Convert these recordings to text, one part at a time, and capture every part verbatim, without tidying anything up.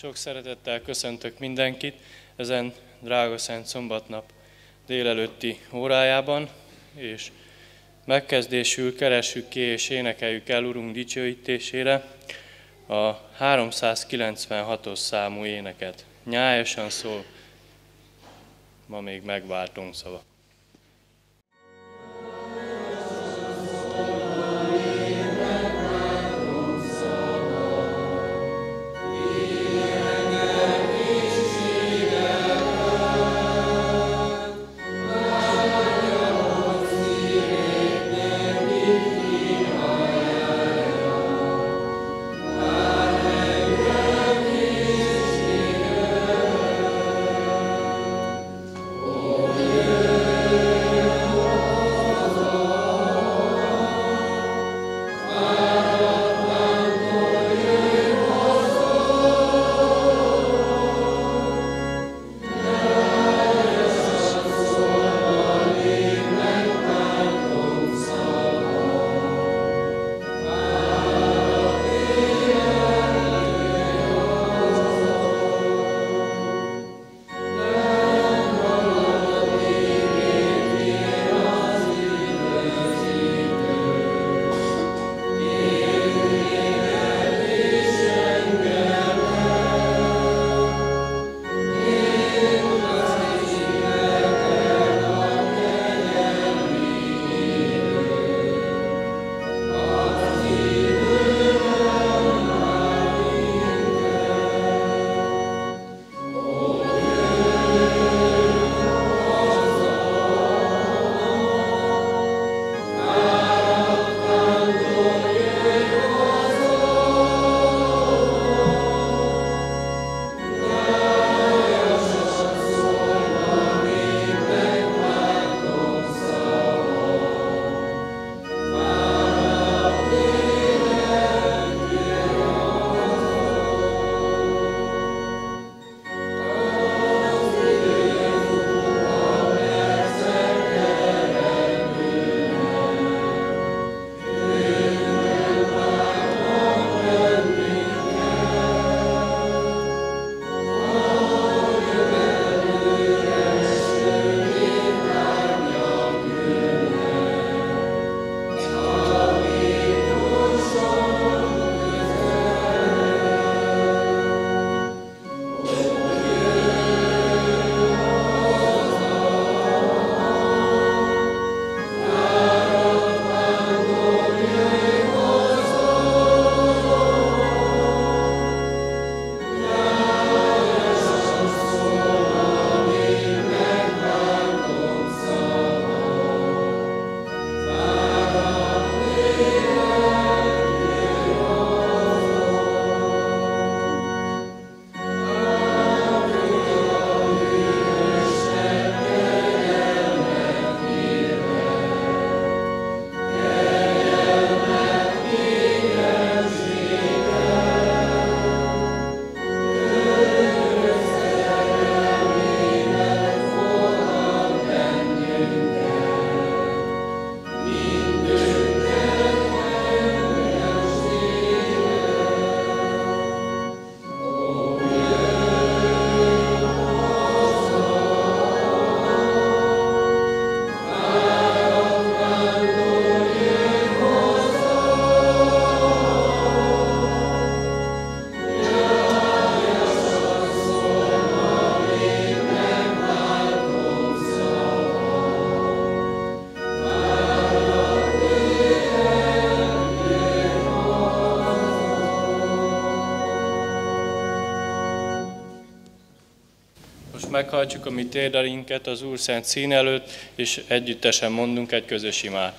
Sok szeretettel köszöntök mindenkit ezen drága szent szombatnap délelőtti órájában, és megkezdésül keressük ki és énekeljük el Urunk dicsőítésére a háromszázkilencvenhatos számú éneket. Nyájasan szól, ma még megváltunk szava. Meghajtsuk a mi térdalinket az Úr szent szín előtt, és együttesen mondunk egy közös imát.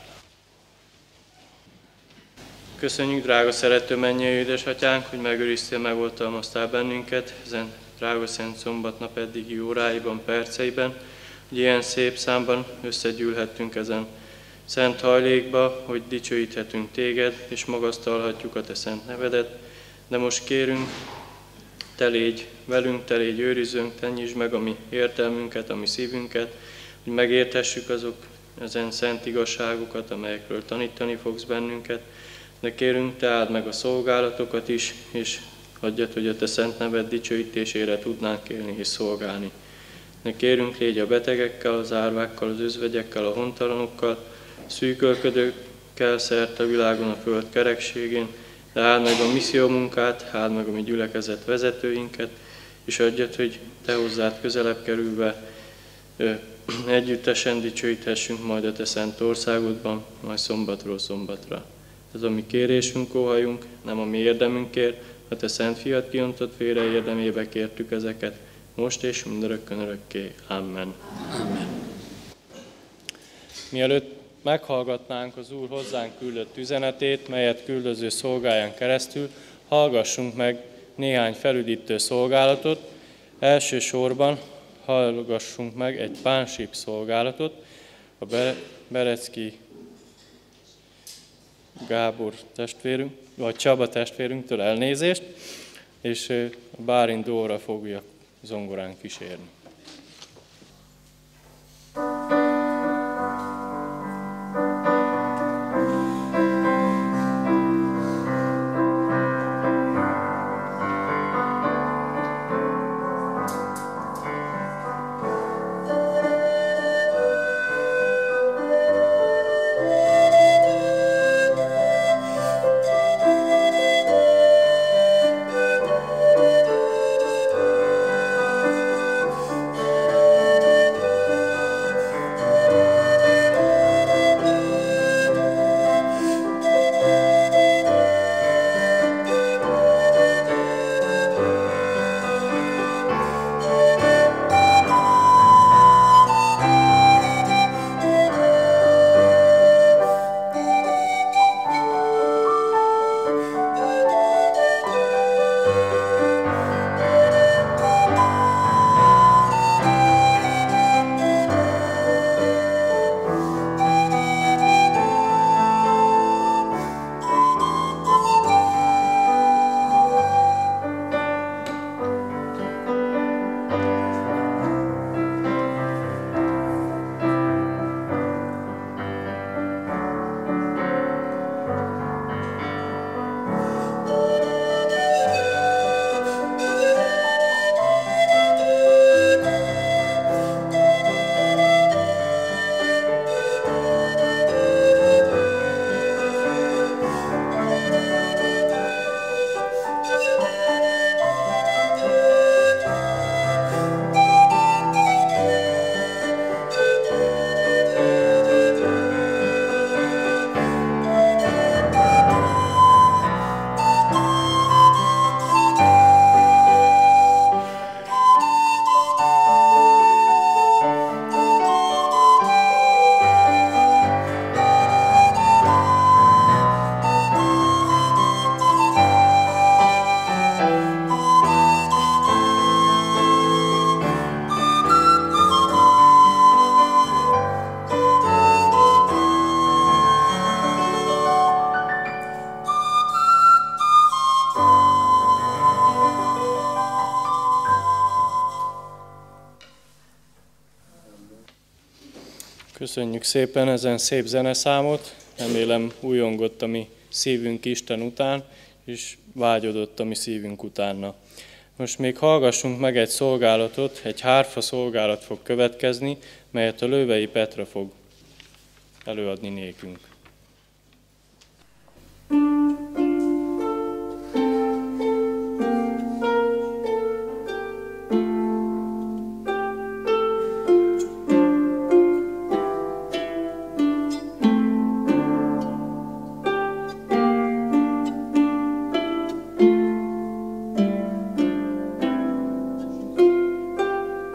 Köszönjük, drága szerető mennyei édesatyánk, hogy megőriztél, megoltalmaztál bennünket ezen drága szent szombatnap eddigi óráiban, perceiben, hogy ilyen szép számban összegyűlhettünk ezen szent hajlékba, hogy dicsőíthetünk téged, és magasztalhatjuk a te szent nevedet, de most kérünk, te légy velünk, te légy őrizőnk, te nyisd meg a mi értelmünket, a mi szívünket, hogy megértessük azok ezen szent igazságokat, amelyekről tanítani fogsz bennünket, de kérünk, te áld meg a szolgálatokat is, és adjad, hogy a te szent neved dicsőítésére tudnánk élni és szolgálni. Ne kérünk, légy a betegekkel, az árvákkal, az özvegyekkel, a hontalanokkal, szűkölködőkkel szerte a világon, a föld kerekségén, de áld meg a misszió munkát, áld meg a mi gyülekezet vezetőinket, és adjad, hogy te hozzád közelebb kerülve ö, együttesen dicsőíthessünk majd a te szent országodban, majd szombatról szombatra. Ez a mi kérésünk, óhajunk, nem a mi érdemünkért, a te szent fiat kiontott vére érdemébe kértük ezeket, most és mindörökkön örökké. Amen. Amen. Mielőtt meghallgatnánk az Úr hozzánk küldött üzenetét, melyet küldöző szolgáján keresztül, hallgassunk meg néhány felüdítő szolgálatot. Elsősorban hallgassunk meg egy pánsíp szolgálatot, a Berecki Gábor testvérünk, vagy Csaba testvérünktől elnézést, és Bálint Dóra fogja zongorán kísérni. Köszönjük szépen ezen szép zeneszámot, remélem újongott a mi szívünk Isten után, és vágyodott a mi szívünk utána. Most még hallgassunk meg egy szolgálatot, egy hárfa szolgálat fog következni, melyet a Lővei Petra fog előadni nékünk.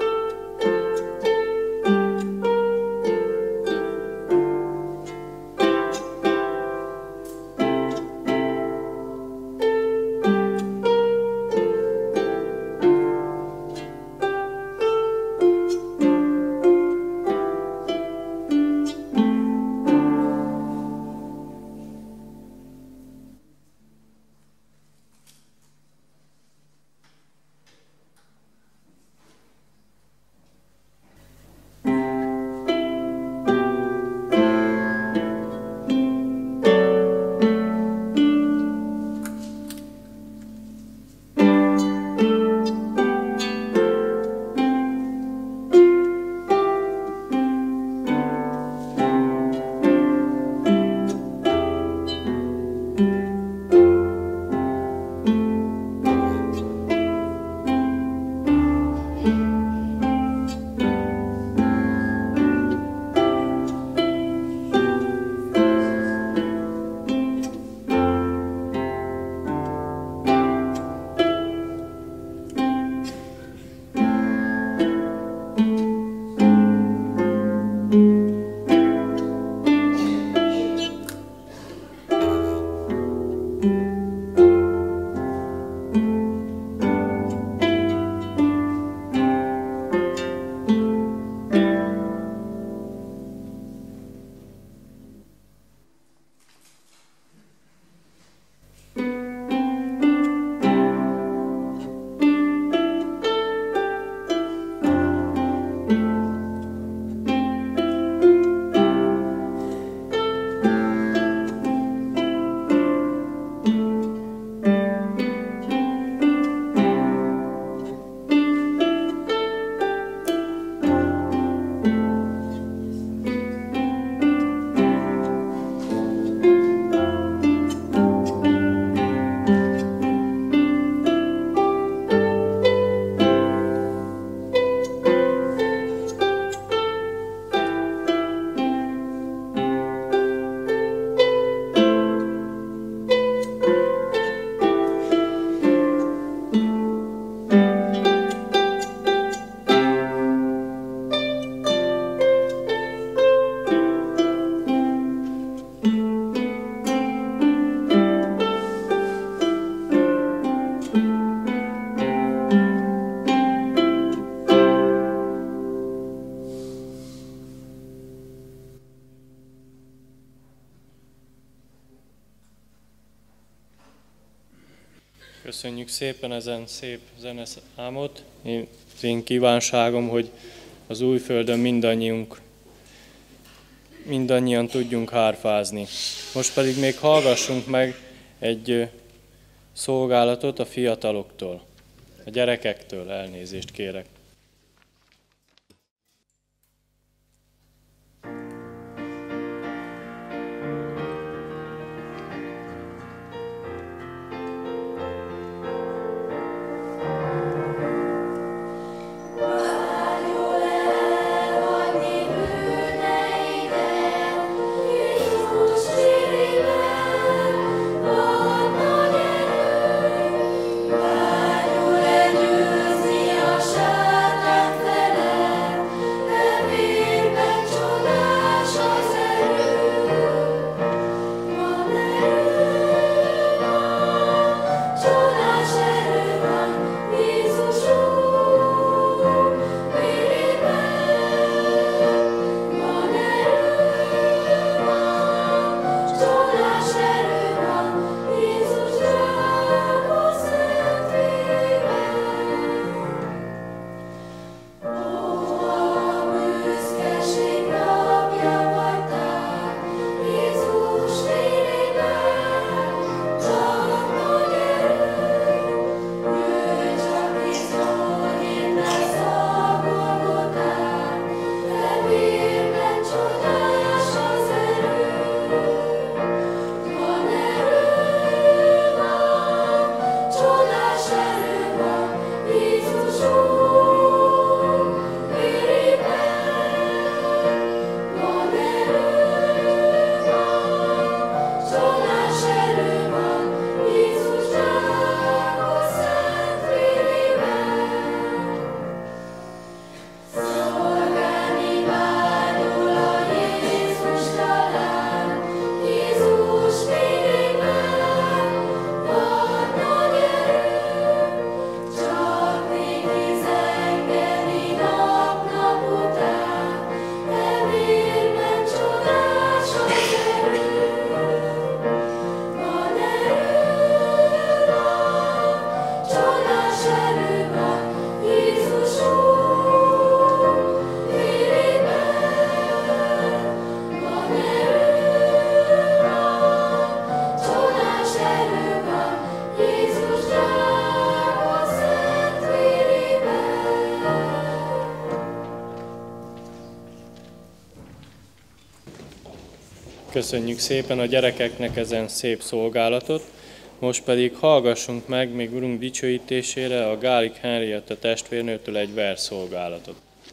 Thank Köszönjük szépen ezen szép zeneszámot. Én, az én kívánságom, hogy az Újföldön mindannyiunk, mindannyian tudjunk hárfázni. Most pedig még hallgassunk meg egy szolgálatot a fiataloktól, a gyerekektől, elnézést kérek. Köszönjük szépen a gyerekeknek ezen szép szolgálatot, most pedig hallgassunk meg még Urunk dicsőítésére a Gálik Henrietta testvérnőtől egy versszolgálatot.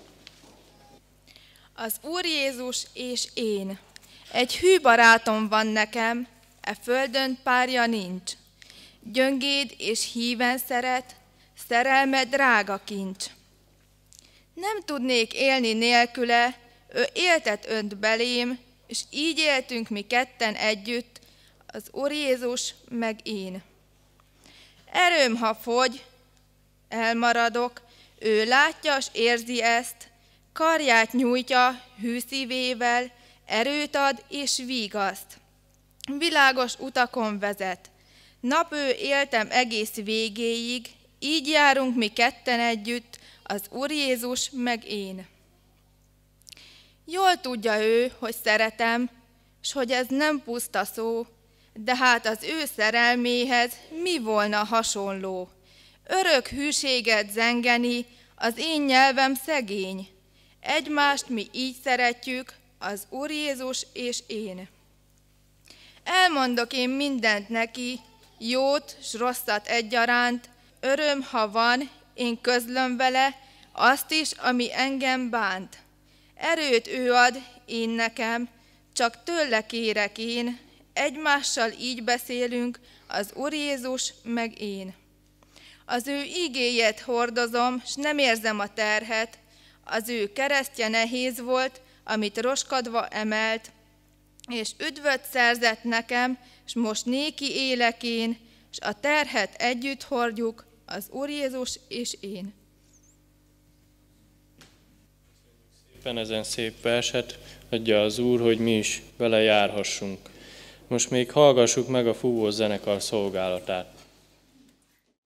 Az Úr Jézus és én. Egy hű barátom van nekem, e földön párja nincs. Gyöngéd és híven szeret, szerelme drága kincs. Nem tudnék élni nélküle, ő éltet önt belém, és így éltünk mi ketten együtt, az Úr Jézus meg én. Erőm, ha fogy, elmaradok, ő látja s érzi ezt, karját nyújtja hű szívével, erőt ad és vigaszt. Világos utakon vezet. Nap ő éltem egész végéig, így járunk mi ketten együtt, az Úr Jézus meg én. Jól tudja ő, hogy szeretem, s hogy ez nem puszta szó, de hát az ő szerelméhez mi volna hasonló? Örök hűséget zengeni, az én nyelvem szegény. Egymást mi így szeretjük, az Úr Jézus és én. Elmondok én mindent neki, jót s rosszat egyaránt, öröm, ha van, én közlöm vele, azt is, ami engem bánt. Erőt ő ad, én nekem, csak tőle kérek én, egymással így beszélünk, az Úr Jézus meg én. Az ő igéjét hordozom, s nem érzem a terhet, az ő keresztje nehéz volt, amit roskadva emelt, és üdvöt szerzett nekem, s most néki élek én, s a terhet együtt hordjuk, az Úr Jézus és én. Szépen ezen szép verset adja az Úr, hogy mi is vele járhassunk. Most még hallgassuk meg a fúvós zenekar szolgálatát.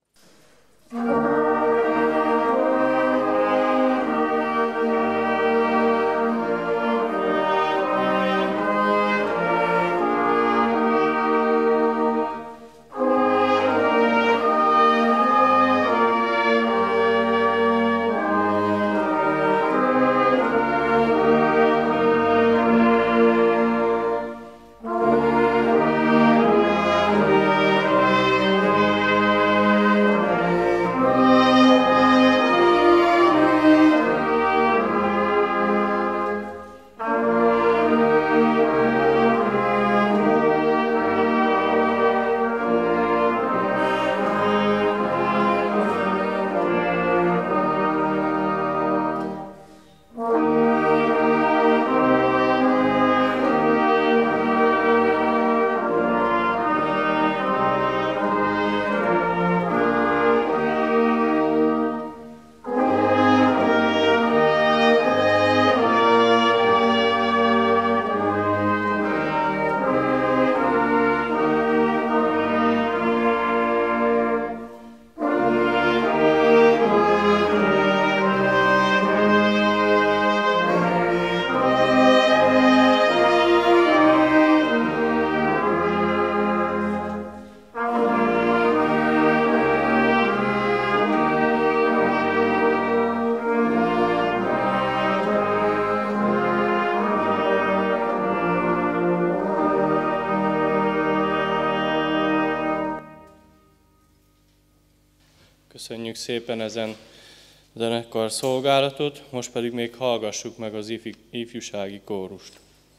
Köszönjük szépen ezen zenekar szolgálatot, most pedig még hallgassuk meg az ifjúsági kórust.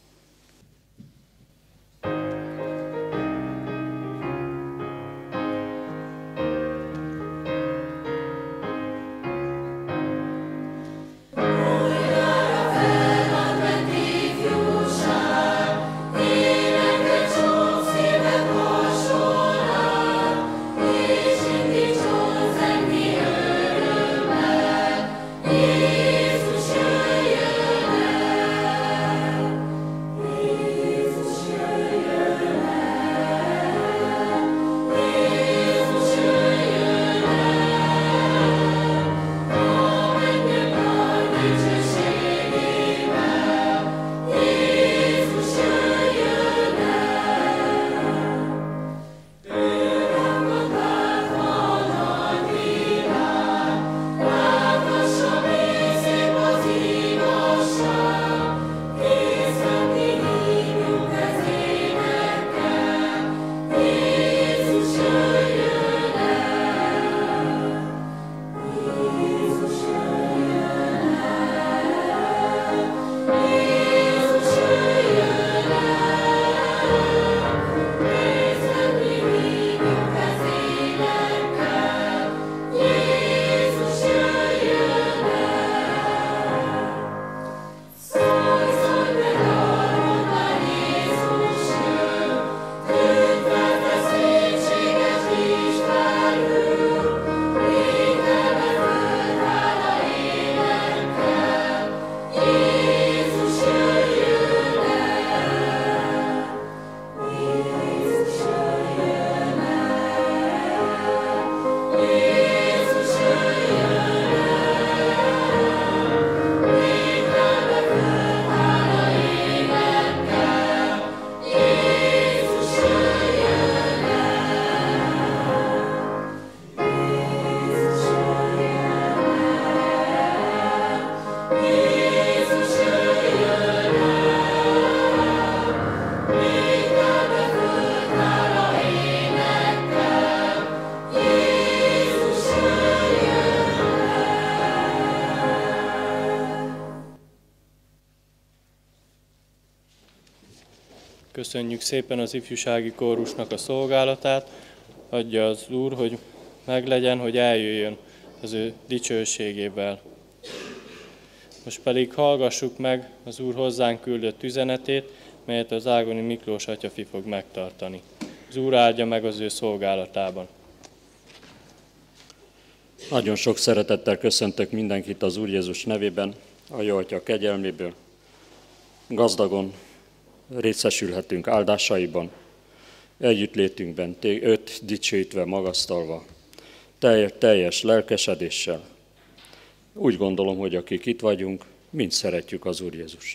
Köszönjük szépen az ifjúsági kórusnak a szolgálatát. Adja az Úr, hogy meglegyen, hogy eljöjjön az ő dicsőségével. Most pedig hallgassuk meg az Úr hozzánk küldött üzenetét, melyet az Ágoni Miklós atyafi fog megtartani. Az Úr áldja meg az ő szolgálatában. Nagyon sok szeretettel köszöntök mindenkit az Úr Jézus nevében, a Jó Atya kegyelméből. Gazdagon részesülhetünk áldásaiban, együttlétünkben őt dicsőítve, magasztalva, teljes, teljes lelkesedéssel. Úgy gondolom, hogy akik itt vagyunk, mind szeretjük az Úr Jézust.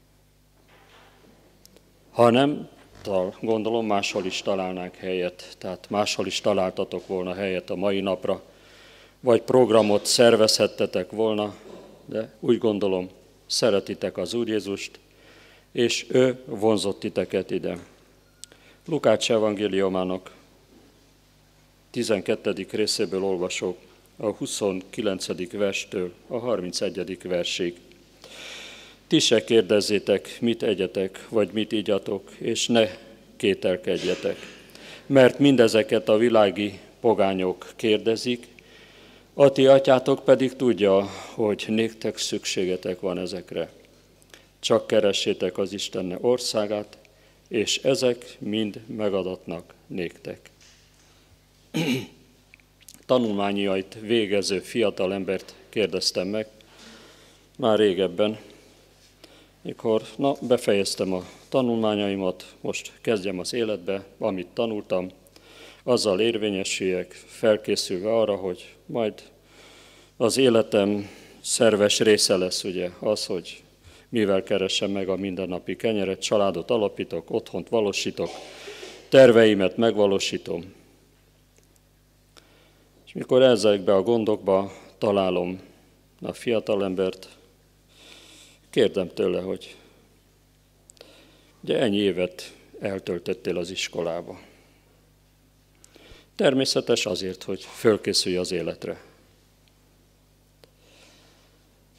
Ha nem, gondolom máshol is találnánk helyet, tehát máshol is találtatok volna helyet a mai napra, vagy programot szervezhettetek volna, de úgy gondolom, szeretitek az Úr Jézust, és ő vonzott titeket ide. Lukács evangéliumának tizenkettedik részéből olvasok a huszonkilencedik verstől a harmincegyedik versig. Ti se kérdezzétek, mit egyetek, vagy mit igyatok, és ne kételkedjetek, mert mindezeket a világi pogányok kérdezik, a ti atyátok pedig tudja, hogy néktek szükségetek van ezekre. Csak keressétek az Isten országát, és ezek mind megadatnak néktek. Tanulmányait végező fiatalembert kérdeztem meg, már régebben, mikor na, befejeztem a tanulmányaimat, most kezdjem az életbe, amit tanultam, azzal érvényesüljek, felkészülve arra, hogy majd az életem szerves része lesz ugye az, hogy mivel keresem meg a mindennapi kenyeret, családot alapítok, otthont valósítok, terveimet megvalósítom. És mikor ezekbe a gondokba találom a fiatalembert, kérdem tőle, hogy ugye ennyi évet eltöltöttél az iskolába. Természetes azért, hogy fölkészülj az életre.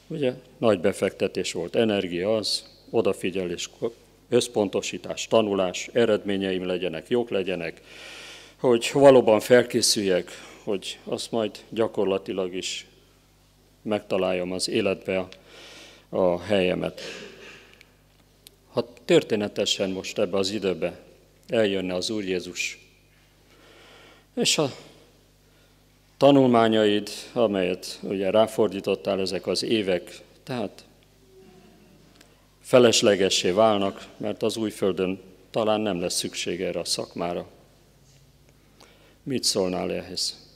Ugye nagy befektetés volt, energia az, odafigyelés, összpontosítás, tanulás, eredményeim legyenek, jók legyenek, hogy valóban felkészüljek, hogy azt majd gyakorlatilag is megtaláljam az életbe a, a helyemet. Ha történetesen most ebbe az időbe eljönne az Úr Jézus, és a tanulmányaid, amelyet ugye ráfordítottál, ezek az évek, tehát feleslegessé válnak, mert az Újföldön talán nem lesz szükség erre a szakmára. Mit szólnál ehhez?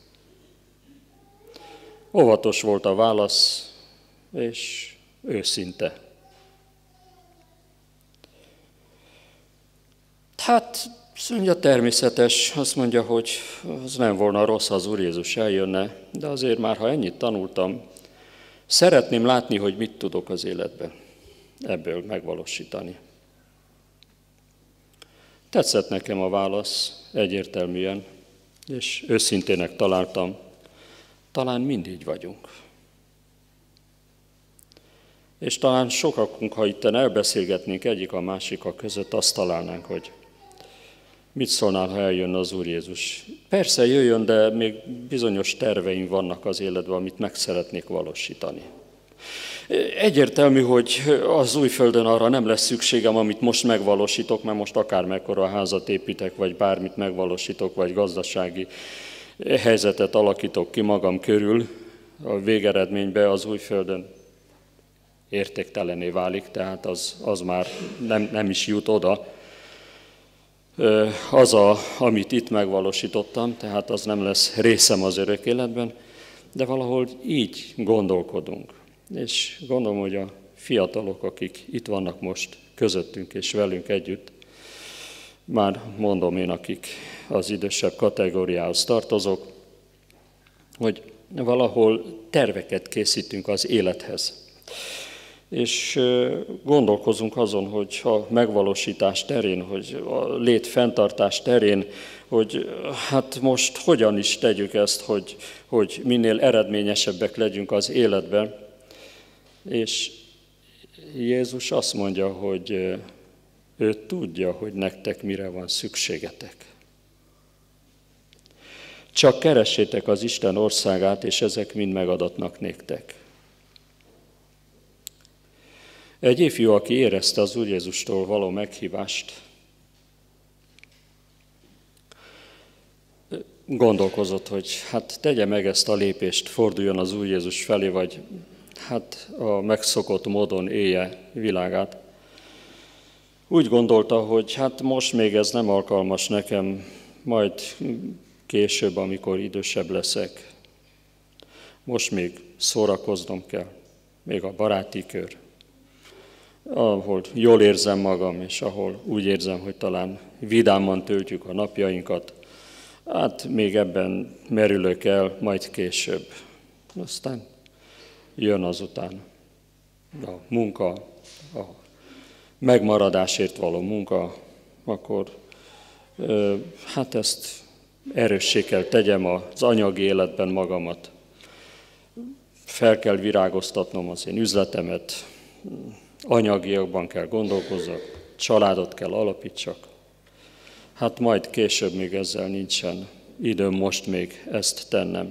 Óvatos volt a válasz, és őszinte. Hát, azt mondja, természetes, azt mondja, hogy az nem volna rossz, ha az Úr Jézus eljönne, de azért már, ha ennyit tanultam, szeretném látni, hogy mit tudok az életben ebből megvalósítani. Tetszett nekem a válasz egyértelműen, és őszintének találtam, talán mindig vagyunk. És talán sokakunk, ha itten elbeszélgetnénk egyik a másikkal között, azt találnánk, hogy mit szólnál, ha eljönne az Úr Jézus? Persze jöjjön, de még bizonyos terveim vannak az életben, amit meg szeretnék valósítani. Egyértelmű, hogy az Újföldön arra nem lesz szükségem, amit most megvalósítok, mert most akár mekkora házat építek, vagy bármit megvalósítok, vagy gazdasági helyzetet alakítok ki magam körül, a végeredményben az Újföldön értéktelené válik, tehát az, az már nem, nem is jut oda. Az, a, amit itt megvalósítottam, tehát az nem lesz részem az örök életben, de valahol így gondolkodunk. És gondolom, hogy a fiatalok, akik itt vannak most közöttünk és velünk együtt, már mondom én, akik az idősebb kategóriához tartozok, hogy valahol terveket készítünk az élethez. És gondolkozunk azon, hogy a megvalósítás terén, hogy a lét fenntartás terén, hogy hát most hogyan is tegyük ezt, hogy, hogy minél eredményesebbek legyünk az életben. És Jézus azt mondja, hogy ő tudja, hogy nektek mire van szükségetek. Csak keressétek az Isten országát, és ezek mind megadatnak néktek. Egy ifjú, aki érezte az Úr Jézustól való meghívást, gondolkozott, hogy hát tegye meg ezt a lépést, forduljon az Úr Jézus felé, vagy hát a megszokott módon élje világát. Úgy gondolta, hogy hát most még ez nem alkalmas nekem, majd később, amikor idősebb leszek. Most még szórakoznom kell, még a baráti kör, ahol jól érzem magam, és ahol úgy érzem, hogy talán vidáman töltjük a napjainkat, hát még ebben merülök el, majd később. Aztán jön azután a munka, a megmaradásért való munka, akkor hát ezt erőssé kell tegyem az anyagi életben magamat. Fel kell virágoztatnom az én üzletemet, anyagiakban kell gondolkozzak, családot kell alapítsak. Hát majd később még ezzel nincsen időm most még ezt tennem.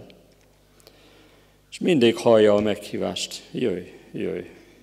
És mindig hallja a meghívást, jöjj, jöjj.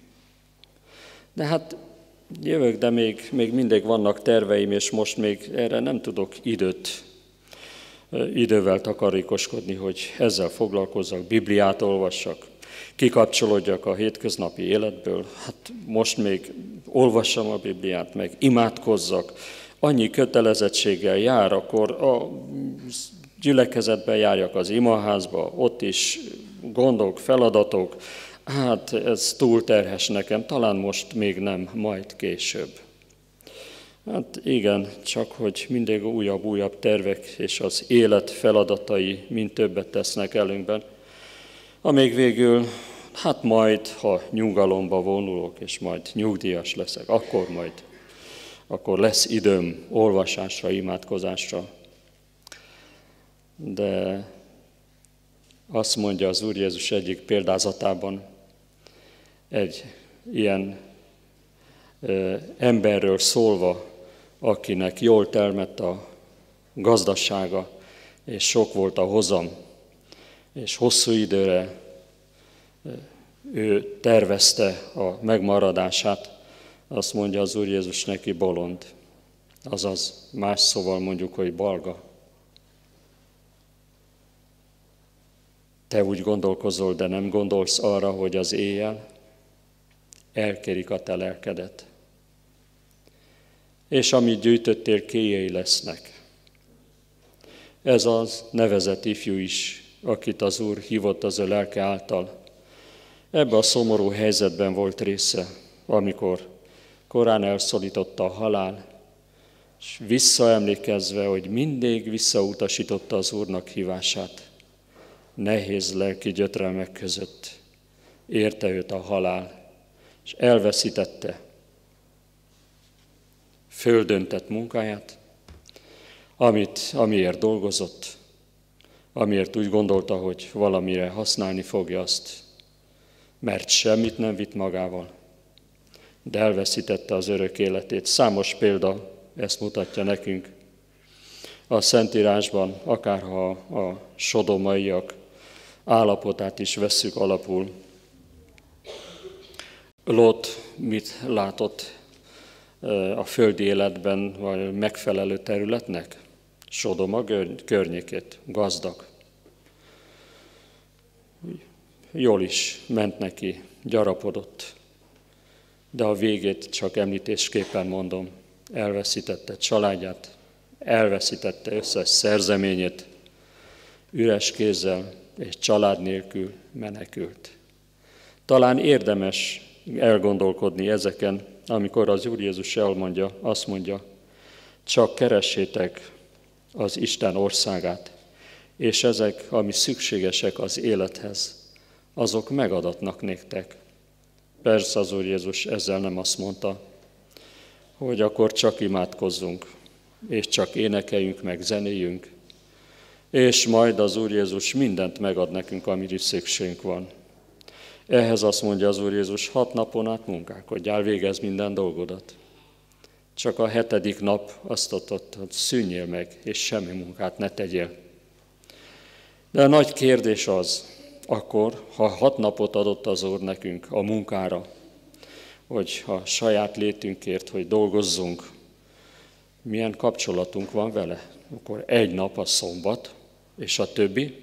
De hát jövök, de még, még mindig vannak terveim, és most még erre nem tudok időt, idővel takarékoskodni, hogy ezzel foglalkozzak, Bibliát olvassak, kikapcsolódjak a hétköznapi életből. Hát most még olvassam a Bibliát, meg imádkozzak, annyi kötelezettséggel jár, akkor a gyülekezetben járjak az imaházba, ott is gondok, feladatok, hát ez túl terhes nekem, talán most még nem, majd később. Hát igen, csak hogy mindig újabb-újabb tervek és az élet feladatai mind többet tesznek előnkben, amíg végül, hát majd, ha nyugalomba vonulok, és majd nyugdíjas leszek, akkor majd, akkor lesz időm olvasásra, imádkozásra. De azt mondja az Úr Jézus egyik példázatában, egy ilyen ö, emberről szólva, akinek jól termett a gazdasága, és sok volt a hozam, és hosszú időre ő tervezte a megmaradását, azt mondja az Úr Jézus neki bolond. Azaz más szóval mondjuk, hogy balga. Te úgy gondolkozol, de nem gondolsz arra, hogy az éjjel elkerik a te lelkedet. És amit gyűjtöttél, kéjjei lesznek. Ez az nevezett ifjú is, akit az Úr hívott az ő lelke által. Ebben a szomorú helyzetben volt része, amikor korán elszólította a halál, és visszaemlékezve, hogy mindig visszautasította az Úrnak hívását, nehéz lelki gyötrelmek között érte őt a halál, és elveszítette földön tett munkáját, amit, amiért dolgozott, amiért úgy gondolta, hogy valamire használni fogja azt, mert semmit nem vitt magával, de elveszítette az örök életét. Számos példa ezt mutatja nekünk. A Szentírásban, akárha a sodomaiak állapotát is vesszük alapul. Lót mit látott a földi életben vagy megfelelő területnek? Sodoma környékét, gazdag. Jól is ment neki, gyarapodott, de a végét csak említésképpen mondom, elveszítette családját, elveszítette összes szerzeményét, üres kézzel és család nélkül menekült. Talán érdemes elgondolkodni ezeken, amikor az Úr Jézus elmondja, azt mondja, csak keressétek az Isten országát, és ezek, ami szükségesek az élethez, azok megadatnak néktek. Persze az Úr Jézus ezzel nem azt mondta, hogy akkor csak imádkozzunk, és csak énekeljünk, meg zenéljünk, és majd az Úr Jézus mindent megad nekünk, amire szükségünk van. Ehhez azt mondja az Úr Jézus, hat napon át munkálkodjál, végezz minden dolgodat. Csak a hetedik nap azt adott, hogy szűnjél meg, és semmi munkát ne tegyél. De a nagy kérdés az, akkor, ha hat napot adott az Úr nekünk a munkára, hogy a saját létünkért, hogy dolgozzunk, milyen kapcsolatunk van vele? Akkor egy nap a szombat, és a többi?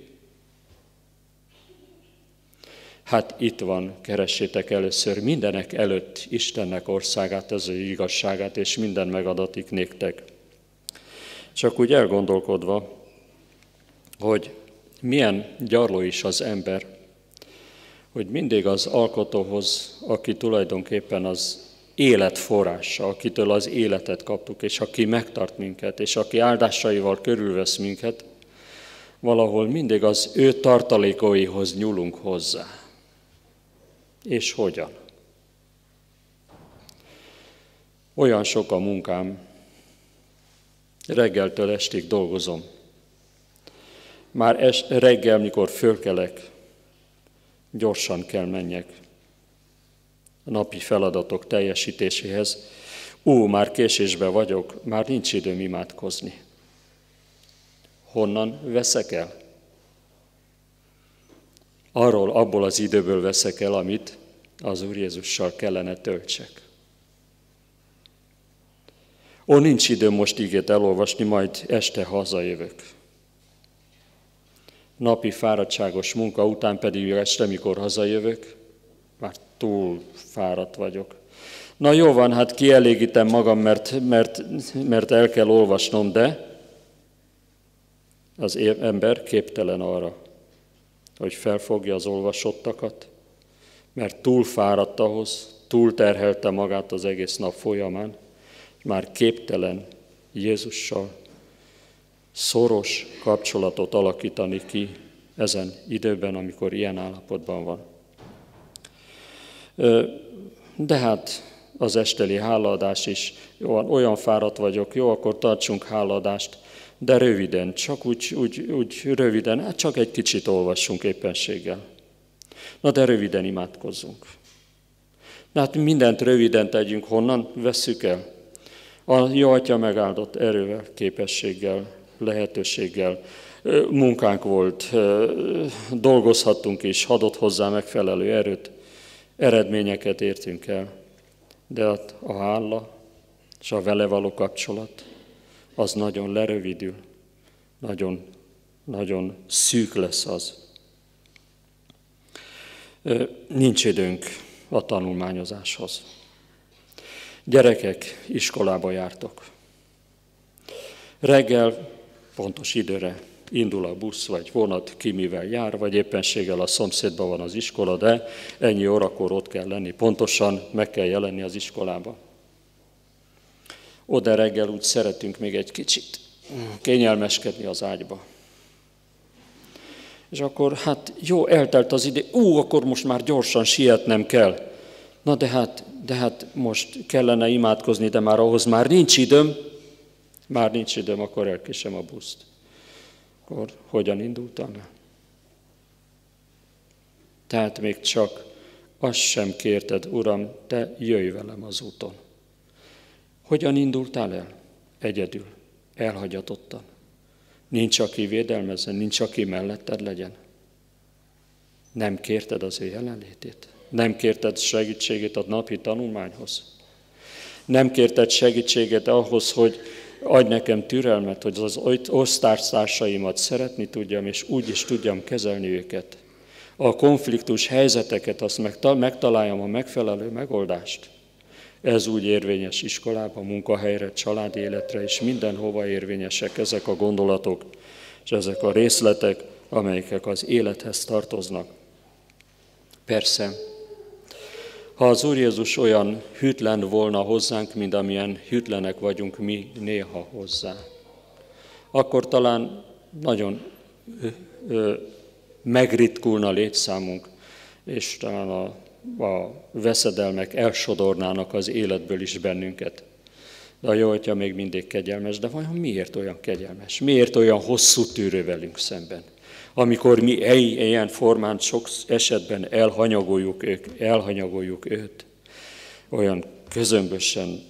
Hát itt van, keressétek először mindenek előtt Istennek országát, az ő igazságát, és minden megadatik néktek. Csak úgy elgondolkodva, hogy milyen gyarló is az ember, hogy mindig az alkotóhoz, aki tulajdonképpen az élet forrása, akitől az életet kaptuk, és aki megtart minket, és aki áldásaival körülvesz minket, valahol mindig az ő tartalékaihoz nyúlunk hozzá. És hogyan? Olyan sok a munkám, reggeltől estig dolgozom. Már es, reggel, mikor fölkelek, gyorsan kell menjek a napi feladatok teljesítéséhez. Ó, már késésben vagyok, már nincs időm imádkozni. Honnan veszek el? Arról, abból az időből veszek el, amit az Úr Jézussal kellene töltsek. Ó, nincs időm most igét elolvasni, majd este hazajövök. Napi fáradtságos munka után pedig este, mikor hazajövök, már túl fáradt vagyok. Na jó van, hát kielégítem magam, mert, mert, mert el kell olvasnom, de az ember képtelen arra, hogy felfogja az olvasottakat, mert túl fáradt ahhoz, túl terhelte magát az egész nap folyamán, már képtelen Jézussal szoros kapcsolatot alakítani ki ezen időben, amikor ilyen állapotban van. De hát az esteli hálaadás is, jó, olyan fáradt vagyok, jó, akkor tartsunk hálaadást, de röviden, csak úgy, úgy, úgy röviden, hát csak egy kicsit olvassunk éppenséggel. Na de röviden imádkozzunk. De hát mindent röviden tegyünk, honnan vesszük el? A jó Atya megáldott erővel, képességgel, lehetőséggel, munkánk volt, dolgozhattunk is, adott hozzá megfelelő erőt, eredményeket értünk el. De a hála és a vele való kapcsolat, az nagyon lerövidül, nagyon, nagyon szűk lesz az. Nincs időnk a tanulmányozáshoz. Gyerekek, iskolába jártok. Reggel pontos időre indul a busz vagy vonat, ki mivel jár, vagy éppenséggel a szomszédban van az iskola, de ennyi órakor ott kell lenni, pontosan meg kell jelenni az iskolába. Oda reggel úgy szeretünk még egy kicsit kényelmeskedni az ágyba. És akkor hát jó, eltelt az idő, ú, akkor most már gyorsan sietnem kell. Na de hát, de hát most kellene imádkozni, de már ahhoz már nincs időm. Már nincs időm, akkor elkésem a buszt. Akkor hogyan indultam el? Tehát még csak azt sem kérted, Uram, te jöjj velem az úton. Hogyan indultál el? Egyedül, elhagyatottan. Nincs, aki védelmezzen, nincs, aki melletted legyen. Nem kérted az ő jelenlétét. Nem kérted segítségét a napi tanulmányhoz. Nem kérted segítséget ahhoz, hogy adj nekem türelmet, hogy az osztálytársaimat szeretni tudjam, és úgy is tudjam kezelni őket. A konfliktus helyzeteket, azt megtaláljam a megfelelő megoldást. Ez úgy érvényes iskolában, munkahelyre, családi életre, és mindenhova érvényesek ezek a gondolatok, és ezek a részletek, amelyek az élethez tartoznak. Persze, ha az Úr Jézus olyan hűtlen volna hozzánk, mint amilyen hűtlenek vagyunk mi néha hozzá, akkor talán nagyon ö, ö, megritkulna létszámunk, és talán a, a veszedelmek elsodornának az életből is bennünket. De a jó Atya még mindig kegyelmes, de vajon miért olyan kegyelmes? Miért olyan hosszú tűrő velünk szemben? Amikor mi ilyen formán sok esetben elhanyagoljuk, ők, elhanyagoljuk őt, olyan közömbösen,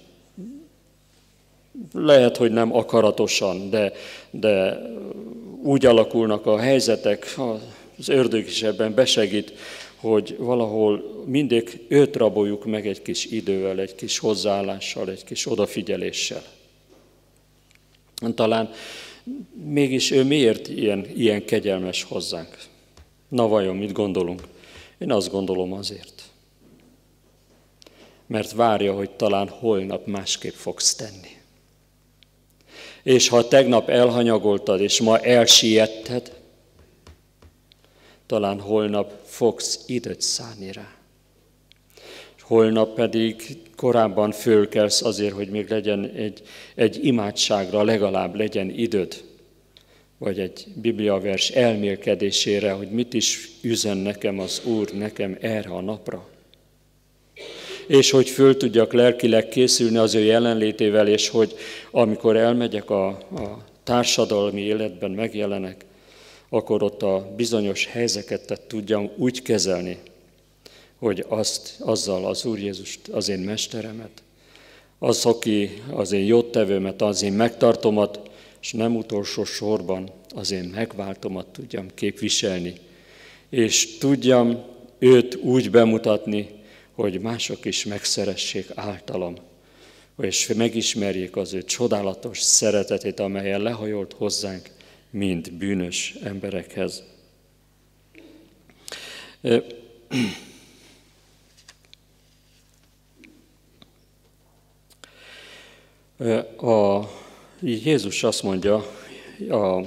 lehet, hogy nem akaratosan, de, de úgy alakulnak a helyzetek, az ördög is ebben besegít, hogy valahol mindig őt raboljuk meg egy kis idővel, egy kis hozzáállással, egy kis odafigyeléssel. Talán mégis ő miért ilyen, ilyen kegyelmes hozzánk? Na vajon, mit gondolunk? Én azt gondolom azért. Mert várja, hogy talán holnap másképp fogsz tenni. És ha tegnap elhanyagoltad, és ma elsietted, talán holnap fogsz időt szánni rá. Holnap pedig korábban fölkelsz azért, hogy még legyen egy, egy imádságra, legalább legyen időd, vagy egy bibliavers elmélkedésére, hogy mit is üzen nekem az Úr, nekem erre a napra. És hogy föl tudjak lelkileg készülni az ő jelenlétével, és hogy amikor elmegyek a, a társadalmi életben, megjelenek, akkor ott a bizonyos helyzeteket tudjam úgy kezelni, hogy azt, azzal az Úr Jézust, az én mesteremet, az, aki az én jóttevőmet, az én megtartomat, és nem utolsó sorban az én megváltomat tudjam képviselni, és tudjam őt úgy bemutatni, hogy mások is megszeressék általam, és megismerjék az ő csodálatos szeretetét, amelyen lehajolt hozzánk, mint bűnös emberekhez. A Jézus azt mondja, a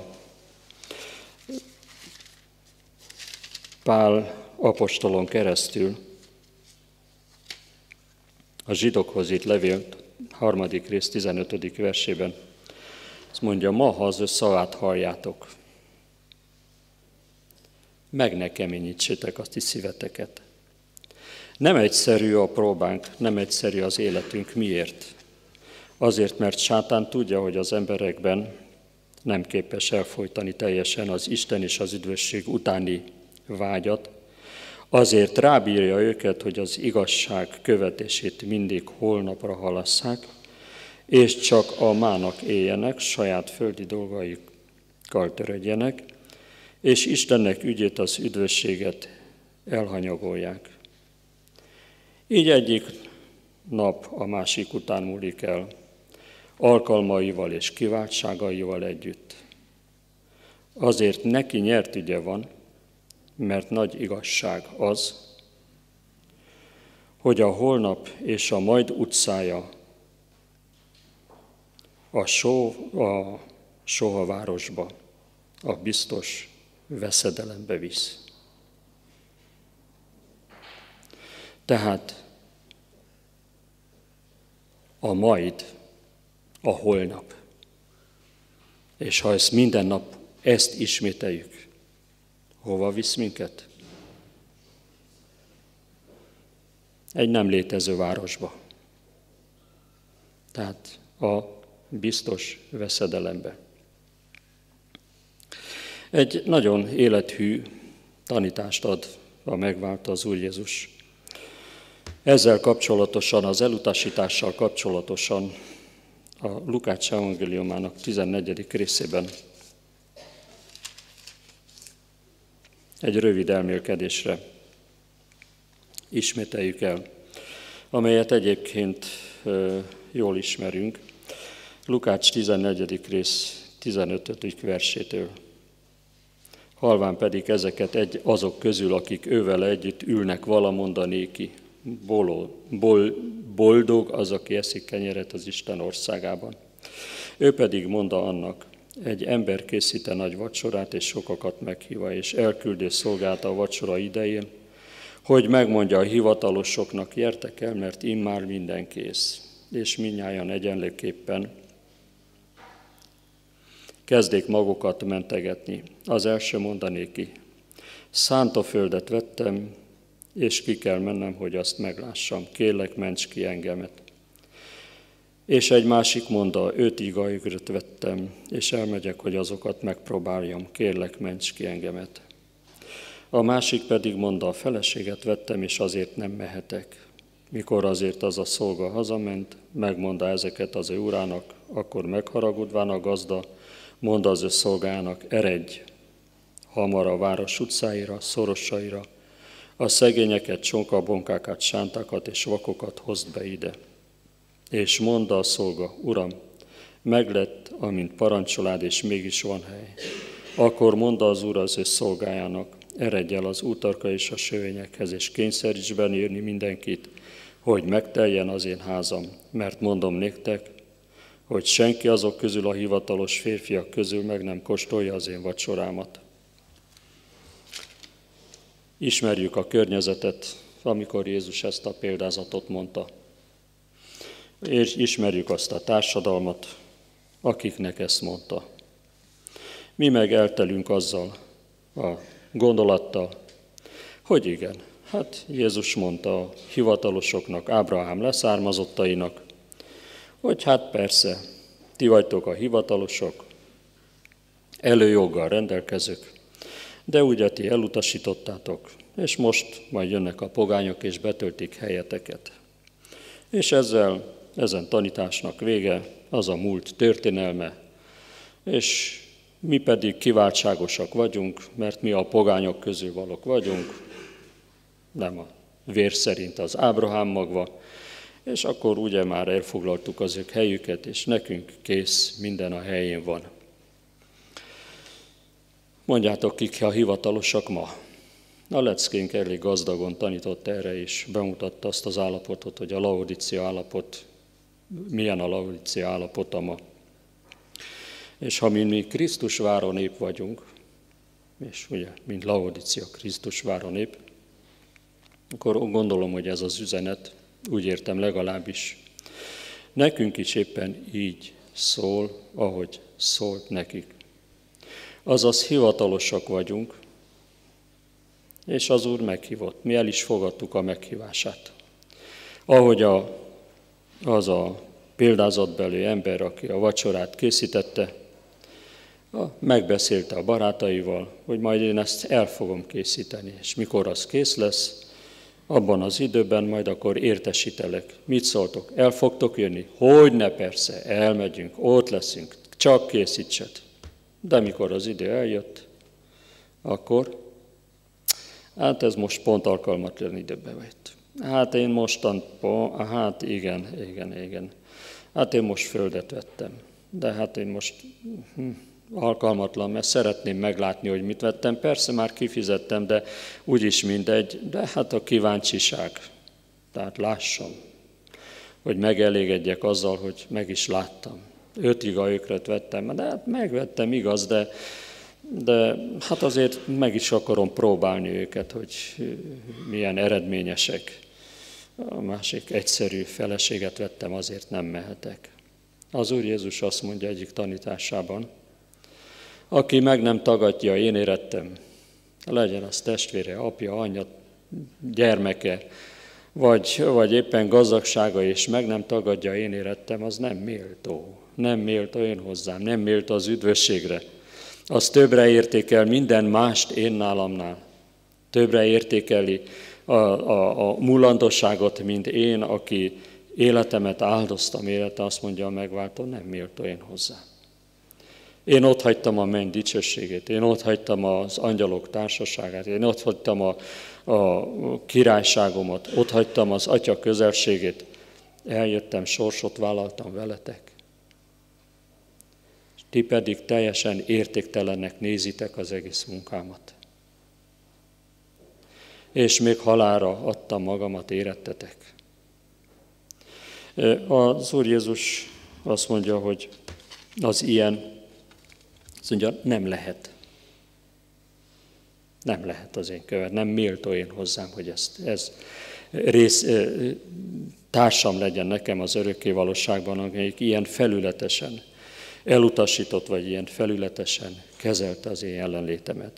Pál apostolon keresztül, a zsidókhoz írt levél harmadik rész tizenötödik versében, azt mondja, ma, ha az ő szavát halljátok, meg ne keményítsétek azt is szíveteket. Nem egyszerű a próbánk, nem egyszerű az életünk. Miért? Azért, mert sátán tudja, hogy az emberekben nem képes elfojtani teljesen az Isten és az üdvösség utáni vágyat, Azért rábírja őket, hogy az igazság követését mindig holnapra halasszák, és csak a mának éljenek, saját földi dolgaikkal törődjenek, és Istennek ügyét, az üdvösséget elhanyagolják. Így egyik nap a másik után múlik el, alkalmaival és kiváltságaival együtt. Azért neki nyert ügye van, mert nagy igazság az, hogy a holnap és a majd utcája a, so, a soha városba, a biztos veszedelembe visz. Tehát a majd, a holnap. És ha ezt minden nap ezt ismételjük, hova visz minket? Egy nem létező városba. Tehát a biztos veszedelembe. Egy nagyon élethű tanítást ad a megváltó az Úr Jézus. Ezzel kapcsolatosan, az elutasítással kapcsolatosan a Lukács evangéliumának tizennegyedik részében egy rövid elmélkedésre ismételjük el, amelyet egyébként jól ismerünk. Lukács tizennegyedik rész tizenötödik versétől. Halván pedig ezeket egy, azok közül, akik ővele együtt ülnek, vala mondanéki, bol, bol, boldog az, aki eszik kenyeret az Isten országában. Ő pedig mondta annak, egy ember készíte nagy vacsorát, és sokakat meghívva, és elküldi szolgált a vacsora idején, hogy megmondja a hivatalosoknak, gyertek el, mert immár minden kész, és mindnyájan egyenlőképpen kezdék magukat mentegetni. Az első mondanéki, szántóföldet vettem, és ki kell mennem, hogy azt meglássam. Kérlek, ments ki engemet. És egy másik mondta, öt igaügröt vettem, és elmegyek, hogy azokat megpróbáljam. Kérlek, ments ki engemet. A másik pedig mondta, a feleséget vettem, és azért nem mehetek. Mikor azért az a szolga hazament, megmondta ezeket az ő urának, akkor megharagudván a gazda, mondta az ő szolgának, eredj hamar a város utcáira, szorosaira, a szegényeket, csonkabonkákat, sántákat és vakokat hozd be ide. És mondta a szolga, uram, meglett, amint parancsolád, és mégis van hely. Akkor mondta az úr az ő szolgájának, eredj el az útarka és a sövényekhez, és kényszeríts benírni mindenkit, hogy megteljen az én házam, mert mondom néktek, hogy senki azok közül a hivatalos férfiak közül meg nem kóstolja az én vacsorámat. Ismerjük a környezetet, amikor Jézus ezt a példázatot mondta. És ismerjük azt a társadalmat, akiknek ezt mondta. Mi meg eltelünk azzal a gondolattal, hogy igen, hát Jézus mondta a hivatalosoknak, Ábrahám leszármazottainak, hogy hát persze, ti vagytok a hivatalosok, előjoggal rendelkezők, de ugye ti elutasítottátok, és most majd jönnek a pogányok és betöltik helyeteket. És ezzel, ezen tanításnak vége, az a múlt történelme, és mi pedig kiváltságosak vagyunk, mert mi a pogányok közül valók vagyunk, nem a vér szerint az Ábrahám magva, és akkor ugye már elfoglaltuk az ők helyüket, és nekünk kész, minden a helyén van. Mondjátok, kik a hivatalosak ma. A leckénk elég gazdagon tanított erre, és bemutatta azt az állapotot, hogy a Laodicea állapot, milyen a Laodicea állapota ma. És ha mi, mi Krisztus váró nép vagyunk, és ugye, mint Laodicea Krisztus váró nép, akkor gondolom, hogy ez az üzenet, úgy értem legalábbis, nekünk is éppen így szól, ahogy szólt nekik. Azaz hivatalosak vagyunk, és az Úr meghívott. Mi el is fogadtuk a meghívását. Ahogy a, az a példázatbeli ember, aki a vacsorát készítette, megbeszélte a barátaival, hogy majd én ezt el fogom készíteni, és mikor az kész lesz, abban az időben majd akkor értesítelek. Mit szóltok? El fogtok jönni? Hogyne, persze, elmegyünk, ott leszünk, csak készítsed. De mikor az idő eljött, akkor, hát ez most pont alkalmatlan időbe vett. Hát én mostan, hát igen, igen, igen. Hát én most földet vettem. De hát én most hm, alkalmatlan, mert szeretném meglátni, hogy mit vettem. Persze már kifizettem, de úgyis mindegy. De hát a kíváncsiság. Tehát lássam, hogy megelégedjek azzal, hogy meg is láttam. Öt igaökröt vettem, de hát megvettem, igaz, de, de hát azért meg is akarom próbálni őket, hogy milyen eredményesek. A másik egyszerű feleséget vettem, azért nem mehetek. Az Úr Jézus azt mondja egyik tanításában, aki meg nem tagadja, én érettem, legyen az testvére, apja, anyja, gyermeke, vagy, vagy éppen gazdagsága, és meg nem tagadja, én érettem, az nem méltó. Nem méltó én hozzám, nem méltó az üdvösségre. Az többre értékel minden mást én nálamnál. Többre értékeli a, a, a mulandosságot, mint én, aki életemet áldoztam, élete, azt mondja a megváltó, nem méltó én hozzá. Én ott hagytam a menny dicsőségét, én ott hagytam az angyalok társaságát, én ott hagytam a, a királyságomat, ott hagytam az Atya közelségét, eljöttem, sorsot vállaltam veletek. Ti pedig teljesen értéktelennek nézitek az egész munkámat. És még halálra adtam magamat, érettetek. Az Úr Jézus azt mondja, hogy az ilyen, azt mondja, nem lehet. Nem lehet az én követ, nem méltó én hozzám, hogy ezt, ez rész, társam legyen nekem az örökké valóságban, amelyik ilyen felületesen elutasított, vagy ilyen felületesen kezelte az én jelenlétemet.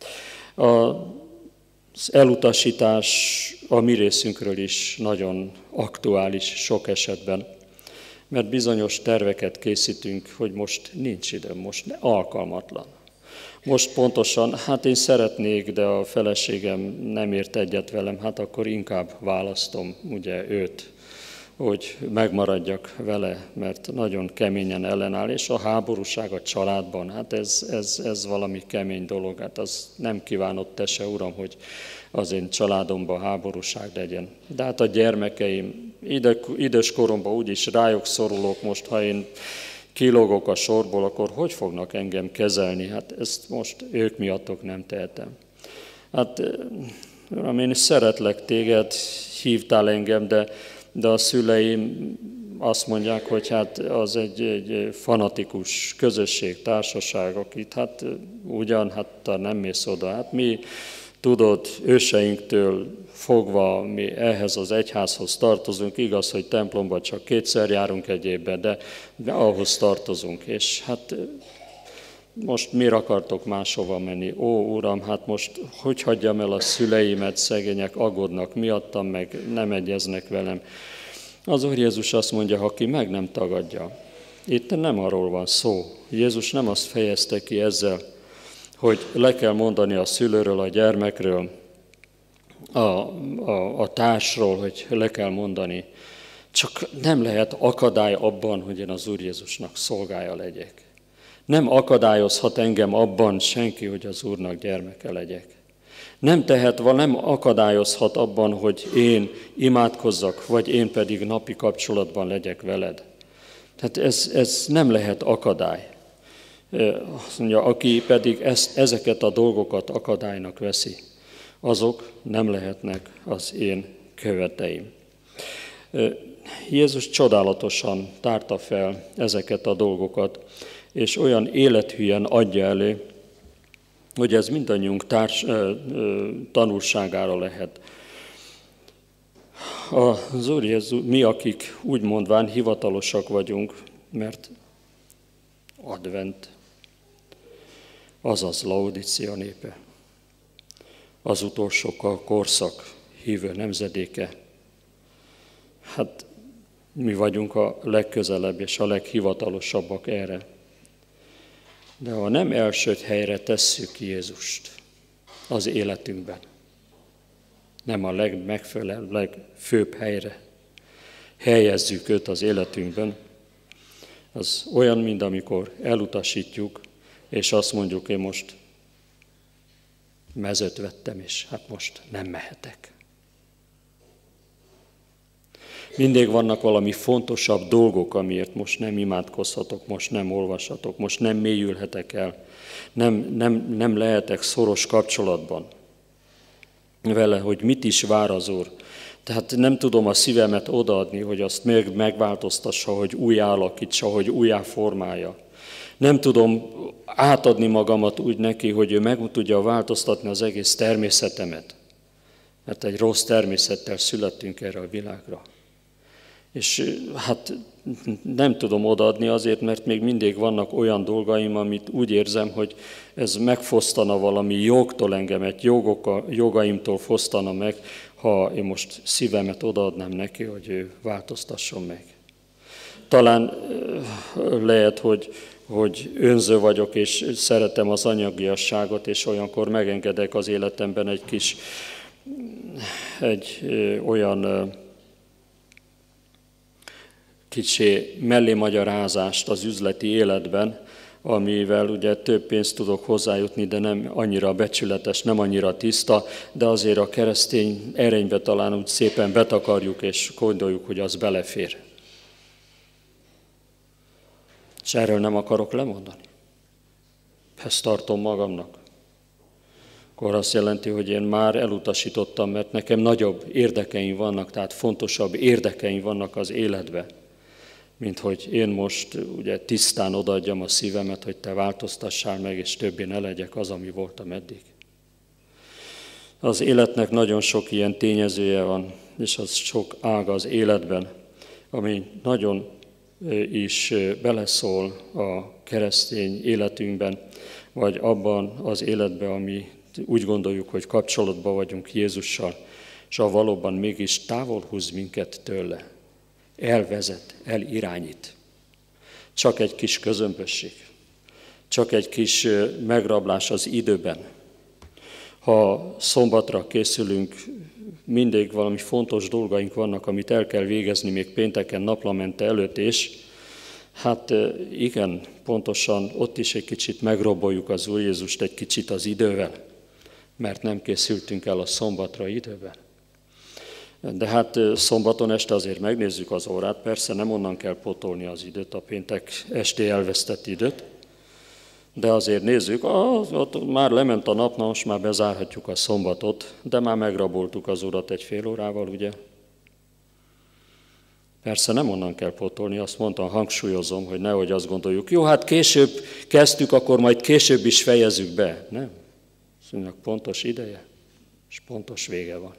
Az elutasítás a mi részünkről is nagyon aktuális sok esetben, mert bizonyos terveket készítünk, hogy most nincs időm, most alkalmatlan. Most pontosan, hát én szeretnék, de a feleségem nem ért egyet velem, hát akkor inkább választom ugye őt, hogy megmaradjak vele, mert nagyon keményen ellenáll, és a háborúság a családban, hát ez, ez, ez valami kemény dolog, hát az nem kívánott te se, Uram, hogy az én családomban háborúság legyen. De hát a gyermekeim, ide, idős koromban úgyis rájuk szorulok most, ha én kilógok a sorból, akkor hogy fognak engem kezelni? Hát ezt most ők miattok nem tehetem. Hát, Uram, én szeretlek téged, hívtál engem, de de a szüleim azt mondják, hogy hát az egy, egy fanatikus közösség, társaság, akit hát ugyan, hát te nem mész oda. Hát mi, tudod, őseinktől fogva mi ehhez az egyházhoz tartozunk, igaz, hogy templomban csak kétszer járunk egy évben, de, de ahhoz tartozunk, és hát most miért akartok máshova menni? Ó, Uram, hát most hogy hagyjam el a szüleimet, szegények aggódnak miattam, meg nem egyeznek velem. Az Úr Jézus azt mondja, ha ki meg nem tagadja. Itt nem arról van szó. Jézus nem azt fejezte ki ezzel, hogy le kell mondani a szülőről, a gyermekről, a, a, a társról, hogy le kell mondani. Csak nem lehet akadály abban, hogy én az Úr Jézusnak szolgája legyek. Nem akadályozhat engem abban senki, hogy az Úrnak gyermeke legyek. Nem tehet, nem akadályozhat abban, hogy én imádkozzak, vagy én pedig napi kapcsolatban legyek veled. Tehát ez, ez nem lehet akadály. Azt mondja, aki pedig ezt, ezeket a dolgokat akadálynak veszi, azok nem lehetnek az én követeim. Jézus csodálatosan tárta fel ezeket a dolgokat, és olyan élethűen adja elő, hogy ez mindannyiunk társ, tanulságára lehet. Az Úr Jézus, mi, akik úgy mondván hivatalosak vagyunk, mert advent, azaz Laodicea népe, az utolsó korszak hívő nemzedéke. Hát mi vagyunk a legközelebb és a leghivatalosabbak erre. De ha nem első helyre tesszük Jézust az életünkben, nem a legmegfelelőbb, legfőbb helyre helyezzük őt az életünkben, az olyan, mint amikor elutasítjuk, és azt mondjuk, én most mezőt vettem, és hát most nem mehetek. Mindig vannak valami fontosabb dolgok, amiért most nem imádkozhatok, most nem olvashatok, most nem mélyülhetek el, nem, nem, nem lehetek szoros kapcsolatban vele, hogy mit is vár az Úr. Tehát nem tudom a szívemet odaadni, hogy azt meg, megváltoztassa, hogy újjá alakítsa, hogy újjá formálja. Nem tudom átadni magamat úgy neki, hogy ő meg tudja változtatni az egész természetemet. Mert egy rossz természettel születtünk erre a világra. És hát nem tudom odaadni azért, mert még mindig vannak olyan dolgaim, amit úgy érzem, hogy ez megfosztana valami jogtól engemet, jogok, jogaimtól fosztana meg, ha én most szívemet odaadnám neki, hogy ő változtasson meg. Talán lehet, hogy, hogy önző vagyok, és szeretem az anyagiasságot, és olyankor megengedek az életemben egy kis, egy olyan kicsi mellémagyarázást az üzleti életben, amivel ugye több pénzt tudok hozzájutni, de nem annyira becsületes, nem annyira tiszta, de azért a keresztény erénybe talán úgy szépen betakarjuk, és gondoljuk, hogy az belefér. És erről nem akarok lemondani. Ezt tartom magamnak. Akkor azt jelenti, hogy én már elutasítottam, mert nekem nagyobb érdekeim vannak, tehát fontosabb érdekeim vannak az életbe, mint hogy én most ugye tisztán odaadjam a szívemet, hogy te változtassál meg, és többé ne legyek az, ami voltam eddig. Az életnek nagyon sok ilyen tényezője van, és az sok ága az életben, ami nagyon is beleszól a keresztény életünkben, vagy abban az életben, ami úgy gondoljuk, hogy kapcsolatban vagyunk Jézussal, és a valóban mégis távol húz minket tőle. Elvezet, elirányít. Csak egy kis közömbösség, csak egy kis megrablás az időben. Ha szombatra készülünk, mindig valami fontos dolgaink vannak, amit el kell végezni még pénteken naplamente előtt is. Hát igen, pontosan ott is egy kicsit megroboljuk az Úr Jézust egy kicsit az idővel, mert nem készültünk el a szombatra időben. De hát szombaton este azért megnézzük az órát, persze nem onnan kell pótolni az időt, a péntek esti elvesztett időt, de azért nézzük, ah, ott már lement a nap, na most már bezárhatjuk a szombatot, de már megraboltuk az Urat egy fél órával, ugye? Persze nem onnan kell pótolni, azt mondtam, hangsúlyozom, hogy nehogy azt gondoljuk, jó, hát később kezdtük, akkor majd később is fejezzük be. Nem. Szóval pontos ideje, és pontos vége van.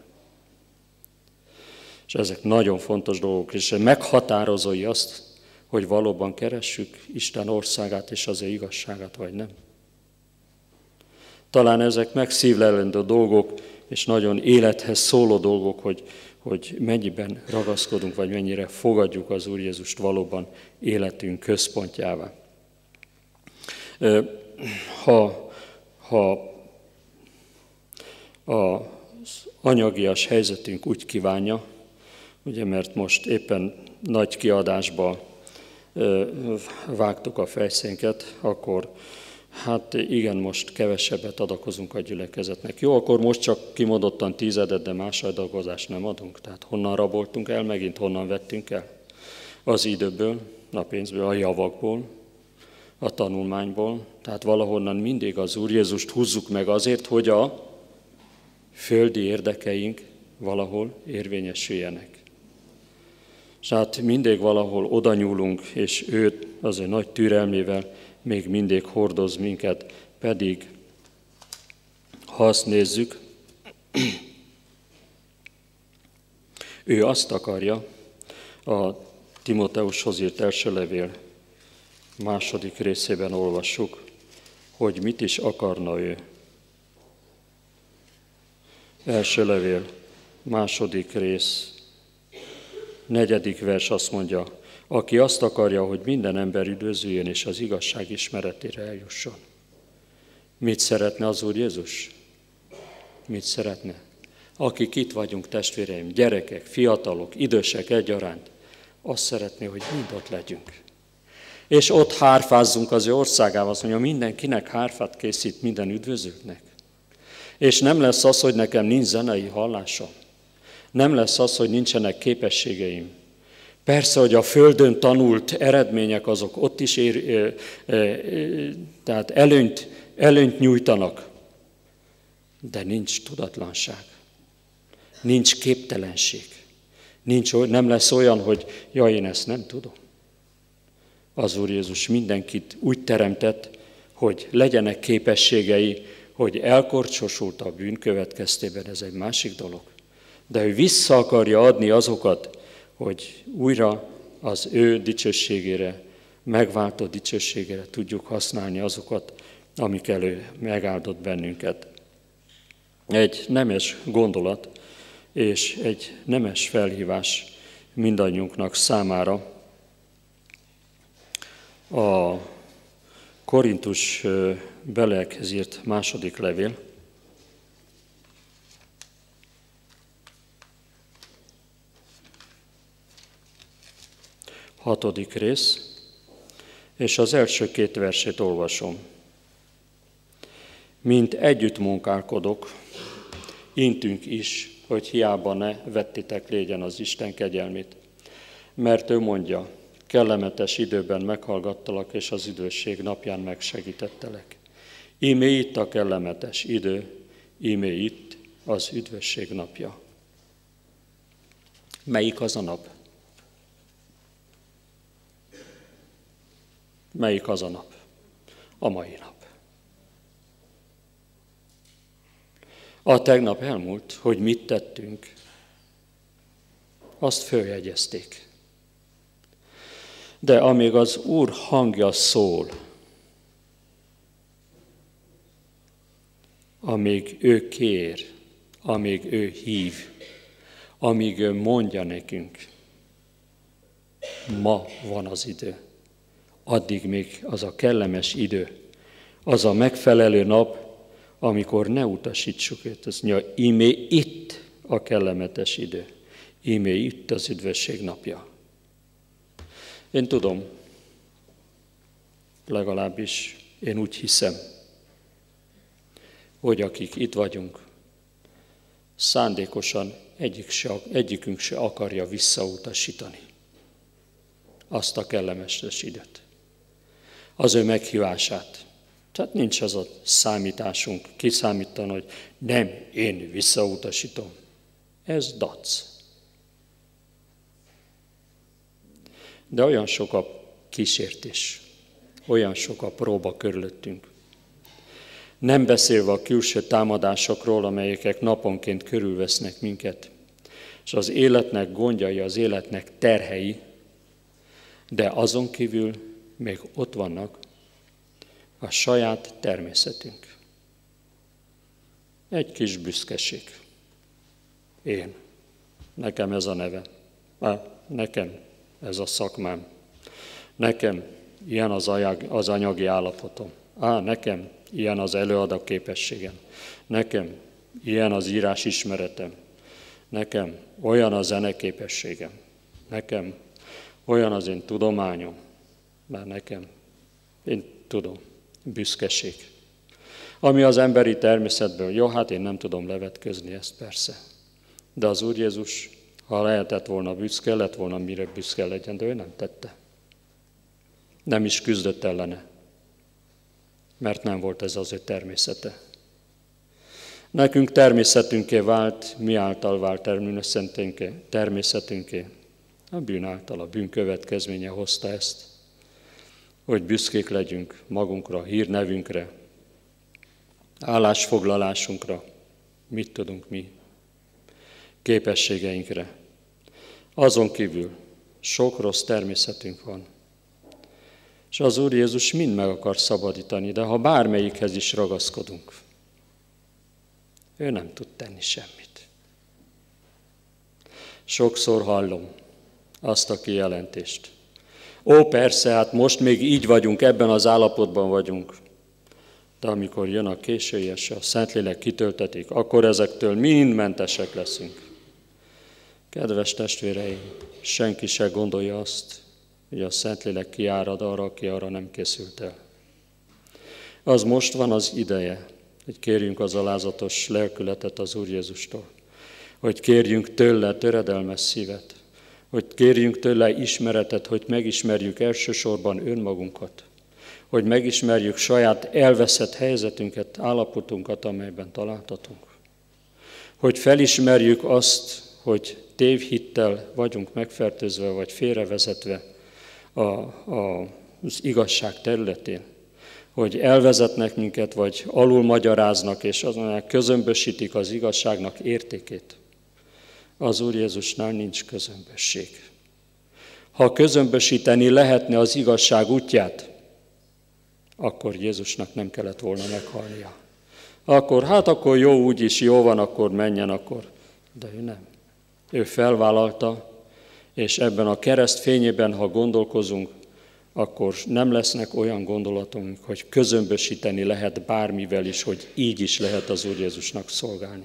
És ezek nagyon fontos dolgok, és meghatározói azt, hogy valóban keressük Isten országát és az ő igazságát, vagy nem. Talán ezek megszívlelendő dolgok, és nagyon élethez szóló dolgok, hogy, hogy mennyiben ragaszkodunk, vagy mennyire fogadjuk az Úr Jézust valóban életünk központjává. Ha, ha az anyagias helyzetünk úgy kívánja, ugye, mert most éppen nagy kiadásba vágtuk a fejszénket, akkor hát igen, most kevesebbet adakozunk a gyülekezetnek. Jó, akkor most csak kimondottan tízedet, de más adakozást nem adunk. Tehát honnan raboltunk el, megint honnan vettünk el? Az időből, a pénzből, a javakból, a tanulmányból. Tehát valahonnan mindig az Úr Jézust húzzuk meg azért, hogy a földi érdekeink valahol érvényesüljenek. És hát mindig valahol oda nyúlunk, és őt az ő nagy türelmével még mindig hordoz minket, pedig ha azt nézzük, ő azt akarja, a Timóteushoz írt első levél második részében olvassuk, hogy mit is akarna ő. Első levél, második rész, negyedik vers azt mondja, aki azt akarja, hogy minden ember üdvözüljön és az igazság ismeretére eljusson. Mit szeretne az Úr Jézus? Mit szeretne? Akik itt vagyunk, testvéreim, gyerekek, fiatalok, idősek egyaránt, azt szeretné, hogy mind ott legyünk. És ott hárfázzunk az ő országával, azt mondja, mindenkinek hárfát készít, minden üdvözültnek. És nem lesz az, hogy nekem nincs zenei hallásom. Nem lesz az, hogy nincsenek képességeim. Persze, hogy a földön tanult eredmények azok ott is ér, e, e, e, tehát előnyt, előnyt nyújtanak, de nincs tudatlanság, nincs képtelenség, nincs, nem lesz olyan, hogy jaj, én ezt nem tudom. Az Úr Jézus mindenkit úgy teremtett, hogy legyenek képességei, hogy elkorcsosult a bűn következtében, ez egy másik dolog. De ő vissza akarja adni azokat, hogy újra az ő dicsőségére, megváltó dicsőségére tudjuk használni azokat, amik elő megáldott bennünket. Egy nemes gondolat és egy nemes felhívás mindannyiunknak számára. A Korintus beliekhez írt második levél, hatodik rész, és az első két versét olvasom. Mint együtt munkálkodok, intünk is, hogy hiába ne vettitek légyen az Isten kegyelmét. Mert ő mondja, kellemetes időben meghallgattalak, és az üdvösség napján megsegítettelek. Íme itt a kellemetes idő, íme itt az üdvösség napja. Melyik az a nap? Melyik az a nap? A mai nap. A tegnap elmúlt, hogy mit tettünk, azt följegyezték. De amíg az Úr hangja szól, amíg ő kér, amíg ő hív, amíg ő mondja nekünk, ma van az idő. Addig még az a kellemes idő, az a megfelelő nap, amikor ne utasítsuk őt. Azt mondja, ímé itt a kellemetes idő, ímé itt az üdvösség napja. Én tudom, legalábbis én úgy hiszem, hogy akik itt vagyunk, szándékosan egyik se, egyikünk se akarja visszautasítani azt a kellemes időt, az ő meghívását. Tehát nincs az a számításunk, kiszámítani, hogy nem, én visszautasítom. Ez dac. De olyan sok a kísértés, olyan sok a próba körülöttünk. Nem beszélve a külső támadásokról, amelyek naponként körülvesznek minket, és az életnek gondjai, az életnek terhei, de azon kívül még ott vannak a saját természetünk. Egy kis büszkeség. Én. Nekem ez a neve. Á, nekem ez a szakmám. Nekem ilyen az, anyag, az anyagi állapotom. Á, nekem ilyen az előadó képességem. Nekem ilyen az írás ismeretem. Nekem olyan a zeneképességem. Nekem olyan az én tudományom. Már nekem, én tudom, büszkeség. Ami az emberi természetből, jó, hát én nem tudom levetközni ezt persze. De az Úr Jézus, ha lehetett volna büszke, lett volna mire büszke legyen, de ő nem tette. Nem is küzdött ellene, mert nem volt ez az ő természete. Nekünk természetünké vált, mi által vált természetünké? A bűn által, a bűn következménye hozta ezt, hogy büszkék legyünk magunkra, hírnevünkre, állásfoglalásunkra, mit tudunk mi, képességeinkre. Azon kívül sok rossz természetünk van. És az Úr Jézus mind meg akar szabadítani, de ha bármelyikhez is ragaszkodunk, ő nem tud tenni semmit. Sokszor hallom azt a kijelentést, Ó, persze, hát most még így vagyunk, ebben az állapotban vagyunk. De amikor jön a késői este, a Szentlélek kitöltetik, akkor ezektől mind mentesek leszünk. Kedves testvéreim, senki se gondolja azt, hogy a Szentlélek kiárad arra, aki arra nem készült el. Az most van az ideje, hogy kérjünk az alázatos lelkületet az Úr Jézustól, hogy kérjünk tőle töredelmes szívet, hogy kérjünk tőle ismeretet, hogy megismerjük elsősorban önmagunkat, hogy megismerjük saját elveszett helyzetünket, állapotunkat, amelyben találtatunk. Hogy felismerjük azt, hogy tévhittel vagyunk megfertőzve, vagy félrevezetve a, a, az igazság területén. Hogy elvezetnek minket, vagy alulmagyaráznak, és azonnal közömbösítik az igazságnak értékét. Az Úr Jézusnál nincs közömbösség. Ha közömbösíteni lehetne az igazság útját, akkor Jézusnak nem kellett volna meghalnia. Akkor, hát akkor jó, úgyis jó van, akkor menjen, akkor. De ő nem. Ő felvállalta, és ebben a kereszt fényében, ha gondolkozunk, akkor nem lesznek olyan gondolatunk, hogy közömbösíteni lehet bármivel is, hogy így is lehet az Úr Jézusnak szolgálni.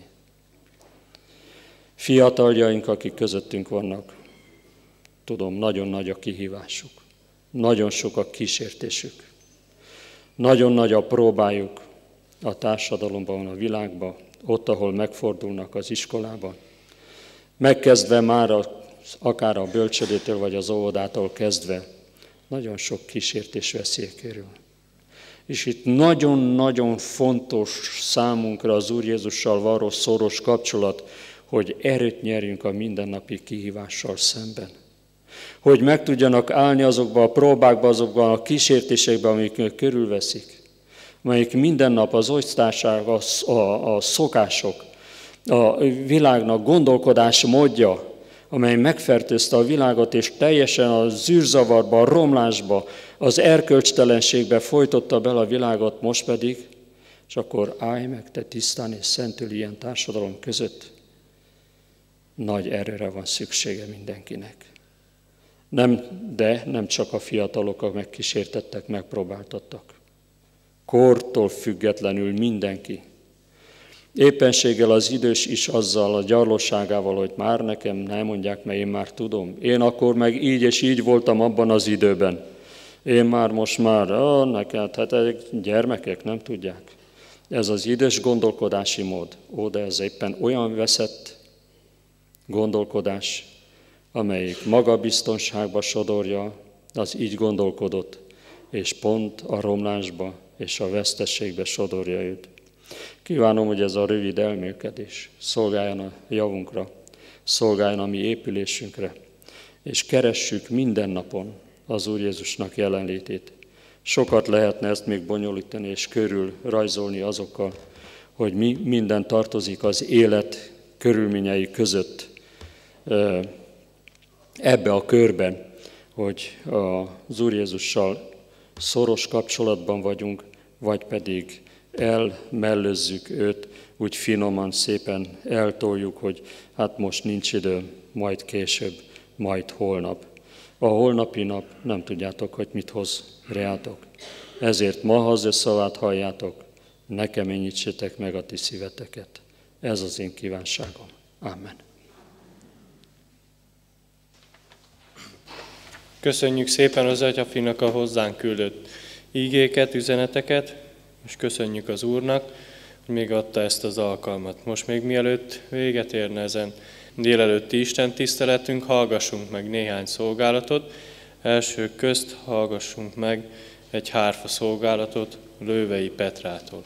Fiataljaink, akik közöttünk vannak, tudom, nagyon nagy a kihívásuk, nagyon sok a kísértésük, nagyon nagy a próbájuk a társadalomban, a világban, ott, ahol megfordulnak az iskolában, megkezdve már a, akár a bölcsödétől vagy az óvodától kezdve, nagyon sok kísértés veszély kerül. És itt nagyon-nagyon fontos számunkra az Úr Jézussal való szoros kapcsolat, hogy erőt nyerjünk a mindennapi kihívással szemben. Hogy meg tudjanak állni azokba a próbákba, azokban a kísértésekben, amik körülveszik, amelyik minden nap az osztásság, a, a, a szokások, a világnak gondolkodás módja, amely megfertőzte a világot, és teljesen a zűrzavarba, a romlásba, az erkölcstelenségbe folytotta bele a világot, most pedig, és akkor állj meg, te tisztán és szentül ilyen társadalom között. Nagy erőre van szüksége mindenkinek. Nem, de nem csak a fiatalok, akik megkísértettek, megpróbáltattak. Kortól függetlenül mindenki. Éppenséggel az idős is azzal a gyarlóságával, hogy már nekem nem mondják, mert én már tudom. Én akkor meg így és így voltam abban az időben. Én már most már, ah, neked, hát ezek gyermekek nem tudják. Ez az idős gondolkodási mód. Ó, de ez éppen olyan veszett gondolkodás, amelyik magabiztonságba sodorja az így gondolkodott, és pont a romlásba és a vesztességbe sodorja őt. Kívánom, hogy ez a rövid elmélkedés szolgáljon a javunkra, szolgáljon a mi épülésünkre, és keressük minden napon az Úr Jézusnak jelenlétét. Sokat lehetne ezt még bonyolítani és körül rajzolni azokkal, hogy mi minden tartozik az élet körülményei között ebbe a körben, hogy az Úr Jézussal szoros kapcsolatban vagyunk, vagy pedig elmellőzzük őt, úgy finoman, szépen eltoljuk, hogy hát most nincs időm, majd később, majd holnap. A holnapi nap nem tudjátok, hogy mit hoz reátok. Ezért ma, ha az ő szavát halljátok, ne keményítsétek meg a ti szíveteket. Ez az én kívánságom. Amen. Köszönjük szépen az Atyafinak a hozzánk küldött ígéket, üzeneteket, és köszönjük az Úrnak, hogy még adta ezt az alkalmat. Most még mielőtt véget érne ezen délelőtti Isten tiszteletünk, hallgassunk meg néhány szolgálatot. Elsők közt hallgassunk meg egy hárfa szolgálatot Lővei Petrától.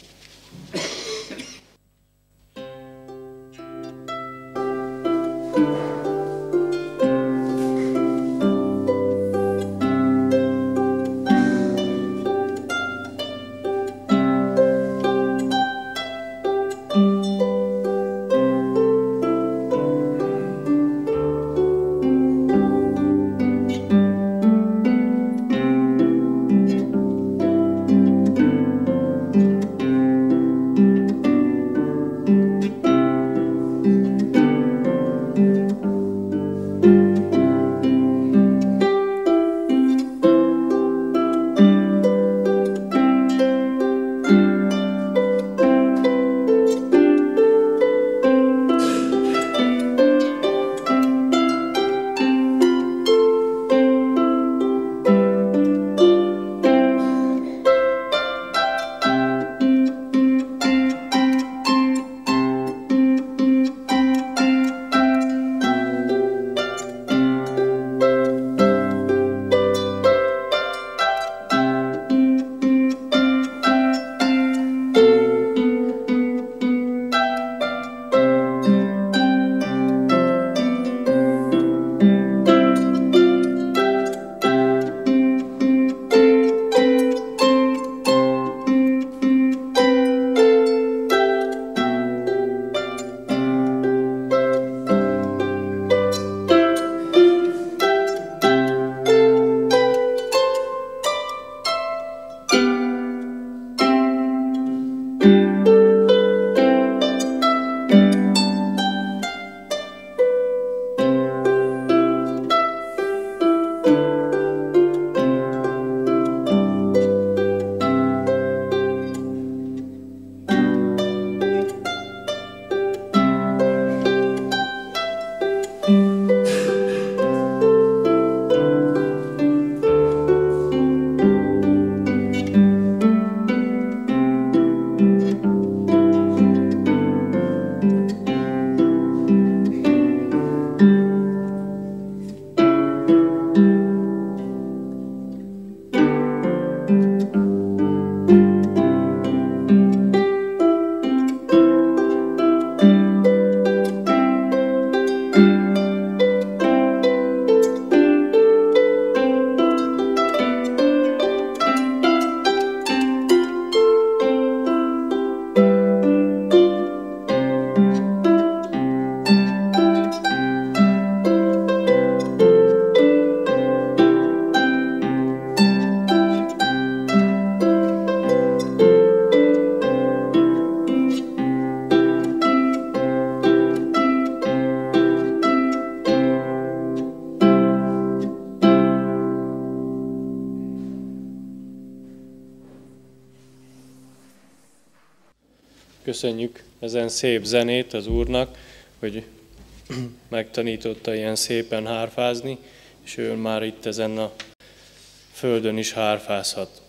Köszönjük ezen szép zenét az Úrnak, hogy megtanította ilyen szépen hárfázni, és ő már itt ezen a földön is hárfázhat.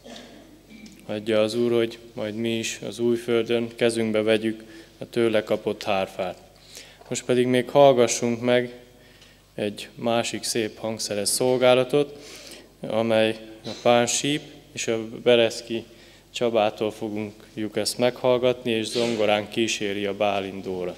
Adja az Úr, hogy majd mi is az új földön kezünkbe vegyük a tőle kapott hárfát. Most pedig még hallgassunk meg egy másik szép hangszeres szolgálatot, amely a Pánsíp és a Bereszki Csabától fogunk ezt meghallgatni, és zongorán kíséri a Bálint Dóra.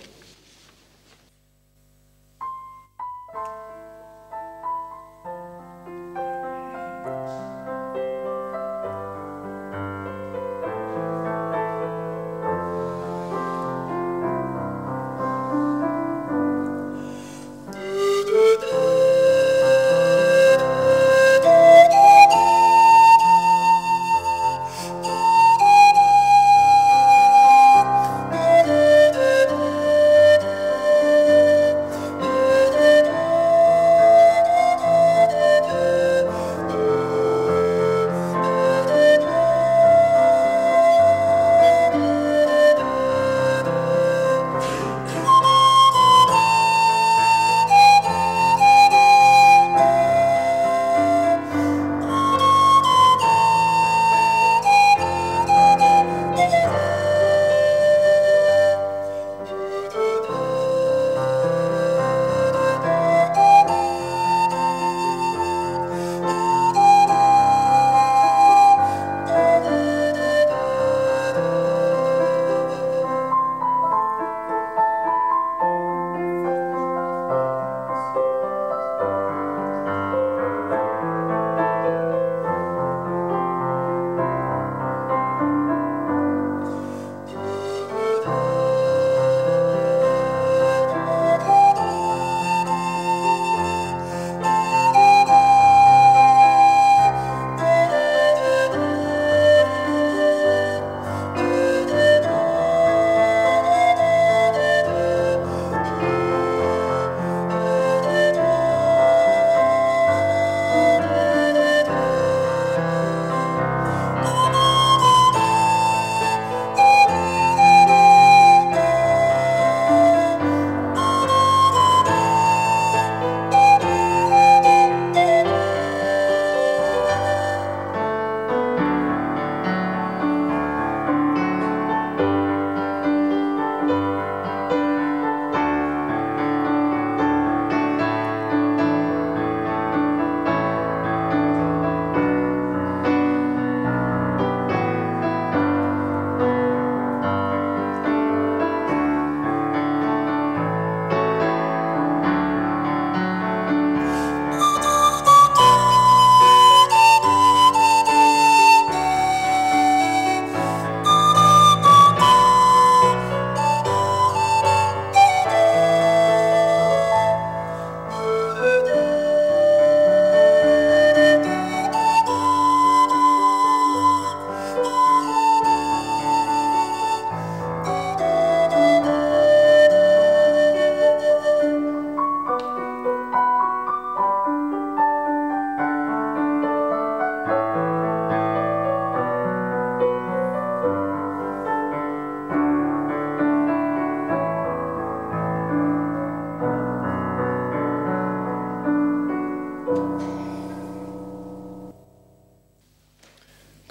Thank you.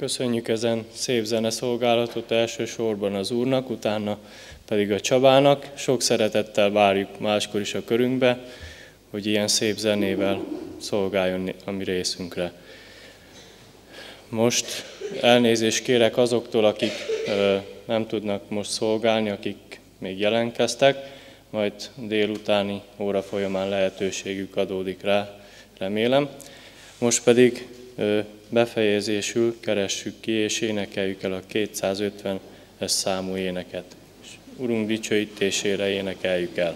Köszönjük ezen szép zeneszolgálatot elsősorban az Úrnak, utána pedig a Csabának. Sok szeretettel várjuk máskor is a körünkbe, hogy ilyen szép zenével szolgáljon a mi részünkre. Most elnézést kérek azoktól, akik ö, nem tudnak most szolgálni, akik még jelentkeztek, majd délutáni óra folyamán lehetőségük adódik rá, remélem. Most pedig ö, befejezésül keressük ki és énekeljük el a kétszázötvenes számú éneket. És Urunk dicsőítésére énekeljük el.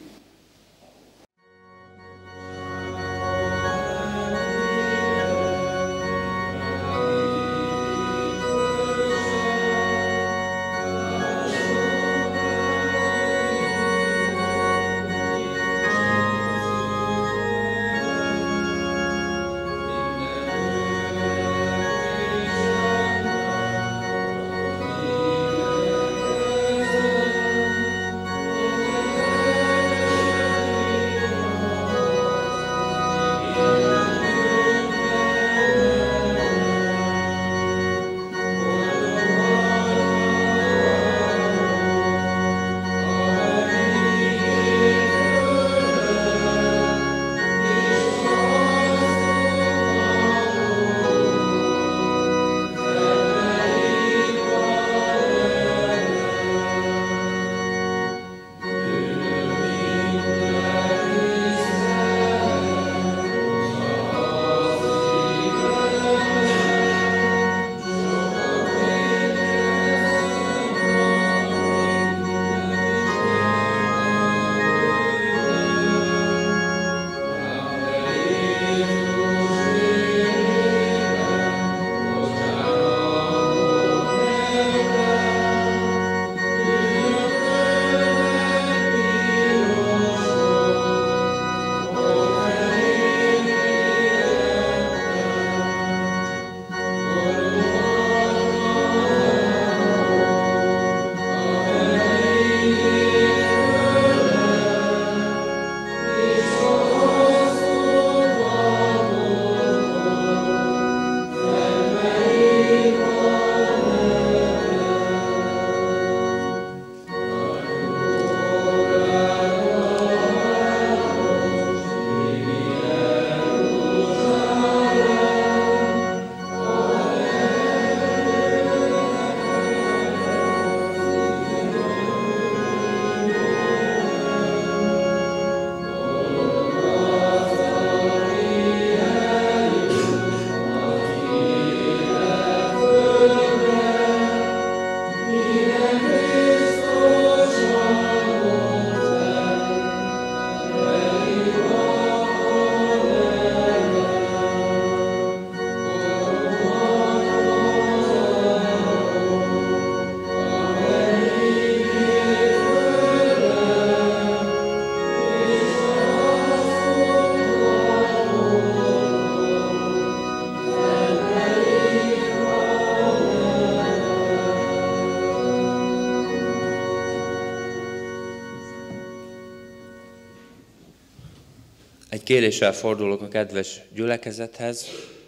Egy kéréssel fordulok a kedves gyülekezethez,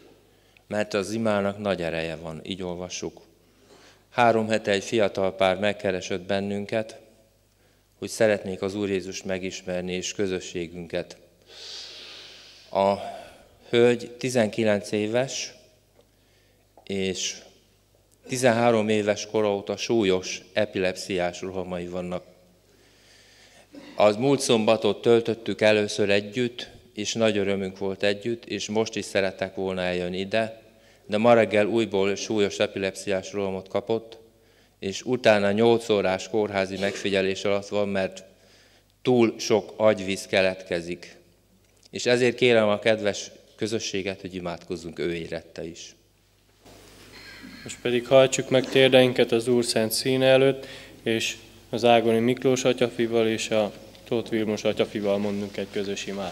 mert az imának nagy ereje van, így olvassuk. Három hete egy fiatal pár megkeresett bennünket, hogy szeretnék az Úr Jézust megismerni és közösségünket. A hölgy tizenkilenc éves, és tizenhárom éves kora óta súlyos epilepsziás rohamai vannak. Az múlt szombatot töltöttük először együtt, és nagy örömünk volt együtt, és most is szerettek volna eljönni ide, de ma reggel újból súlyos epilepsziás rohamot kapott, és utána nyolc órás kórházi megfigyelés alatt van, mert túl sok agyvíz keletkezik. És ezért kérem a kedves közösséget, hogy imádkozzunk ő érette is. Most pedig hajtsuk meg térdeinket az Úr szent színe előtt, és az Ágoni Miklós atyafival és a Tóth Vilmos atyafival mondunk egy közös imát.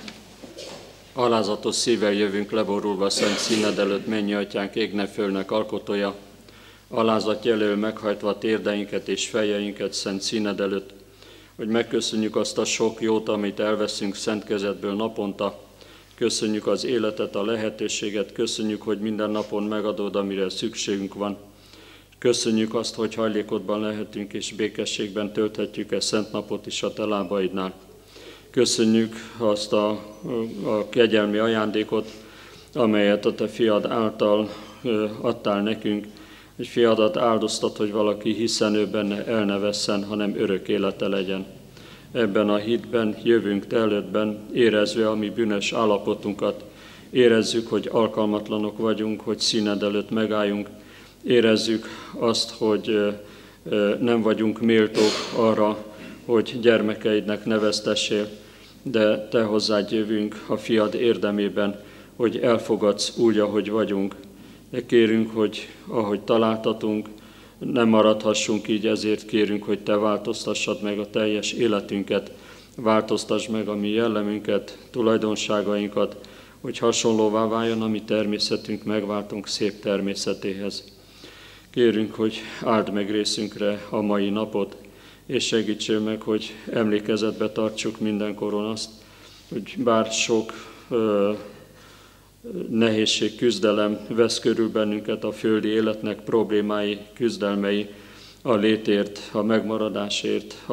Alázatos szívvel jövünk leborulva szent színed előtt, mennyi atyánk, égnek földnek alkotója. Alázat jelöl meghajtva térdeinket és fejeinket szent színed előtt, hogy megköszönjük azt a sok jót, amit elveszünk szent kezedből naponta. köszönjük az életet, a lehetőséget, köszönjük, hogy minden napon megadod, amire szükségünk van. Köszönjük azt, hogy hajlékodban lehetünk és békességben tölthetjük ezt szent napot is a te lábaidnál. Köszönjük azt a, a kegyelmi ajándékot, amelyet a te fiad által adtál nekünk, hogy fiadat áldoztat, hogy valaki hiszen ő benne el ne vesszen, hanem örök élete legyen. Ebben a hitben jövünk te előttben, érezve a mi bűnös állapotunkat, érezzük, hogy alkalmatlanok vagyunk, hogy színed előtt megálljunk, érezzük azt, hogy nem vagyunk méltók arra, hogy gyermekeidnek neveztessél, de te hozzád jövünk a fiad érdemében, hogy elfogadsz úgy, ahogy vagyunk. De kérünk, hogy ahogy találtatunk, nem maradhassunk így, ezért kérünk, hogy te változtassad meg a teljes életünket, változtass meg a mi jellemünket, tulajdonságainkat, hogy hasonlóvá váljon a mi természetünk megváltunk szép természetéhez. Kérünk, hogy áld meg részünkre a mai napot, és segítsél meg, hogy emlékezetbe tartsuk mindenkoron azt, hogy bár sok ö, nehézség, küzdelem vesz körül bennünket, a földi életnek problémái, küzdelmei, a létért, a megmaradásért, a,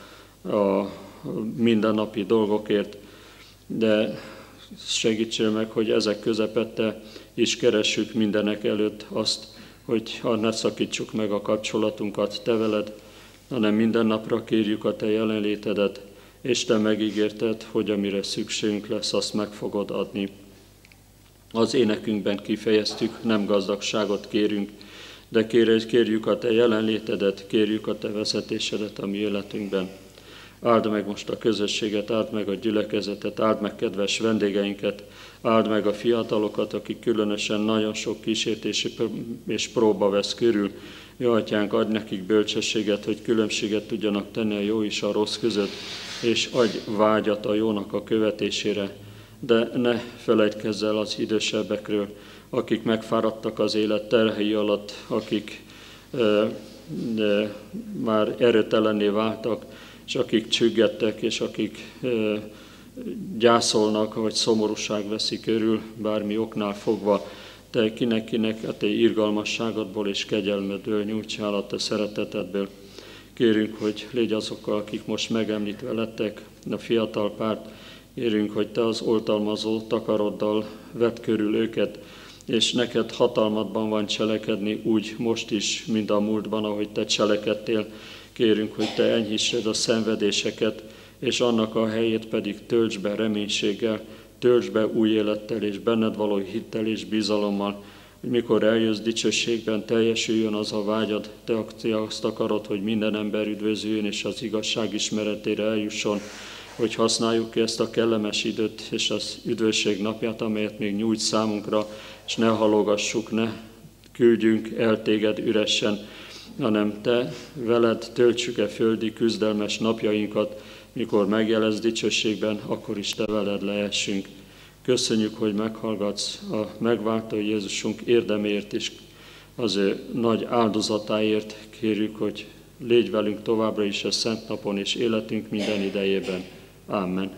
a mindennapi dolgokért, de segítsél meg, hogy ezek közepette is keressük mindenek előtt azt, hogy ne szakítsuk meg a kapcsolatunkat te veled, hanem minden napra kérjük a te jelenlétedet, és te megígérted, hogy amire szükségünk lesz, azt meg fogod adni. Az énekünkben kifejeztük, nem gazdagságot kérünk, de kérjük a te jelenlétedet, kérjük a te vezetésedet a mi életünkben. Áld meg most a közösséget, áld meg a gyülekezetet, áld meg kedves vendégeinket, áld meg a fiatalokat, akik különösen nagyon sok kísértés és próba vesz körül. Jó Atyánk, adj nekik bölcsességet, hogy különbséget tudjanak tenni a jó és a rossz között, és adj vágyat a jónak a követésére. De ne felejtkezz el az idősebbekről, akik megfáradtak az élet terhei alatt, akik e, de már erőtelenné váltak, és akik csüggettek, és akik e, gyászolnak, vagy szomorúság veszi körül, bármi oknál fogva. Te kinek-kinek a te irgalmasságodból és kegyelmedből nyújtsál a te szeretetedből. Kérünk, hogy légy azokkal, akik most megemlítve lettek, a fiatal párt, kérünk, hogy te az oltalmazó takaroddal vedd körül őket, és neked hatalmadban van cselekedni úgy most is, mint a múltban, ahogy te cselekedtél. Kérünk, hogy te enyhítsed a szenvedéseket, és annak a helyét pedig töltsd be reménységgel, töltsd be új élettel és benned való hittel és bizalommal, hogy mikor eljössz dicsőségben, teljesüljön az a vágyad, te azt akarod, hogy minden ember üdvözüljön és az igazság ismeretére eljusson, hogy használjuk ki ezt a kellemes időt és az üdvösség napját, amelyet még nyújt számunkra, és ne halogassuk, ne küldjünk el téged üresen, hanem te veled töltsük-e földi küzdelmes napjainkat, mikor megjelensz dicsőségben, akkor is te veled lehessünk. Köszönjük, hogy meghallgatsz a megváltó Jézusunk érdemért és az ő nagy áldozatáért. Kérjük, hogy légy velünk továbbra is a szent napon és életünk minden idejében. Amen.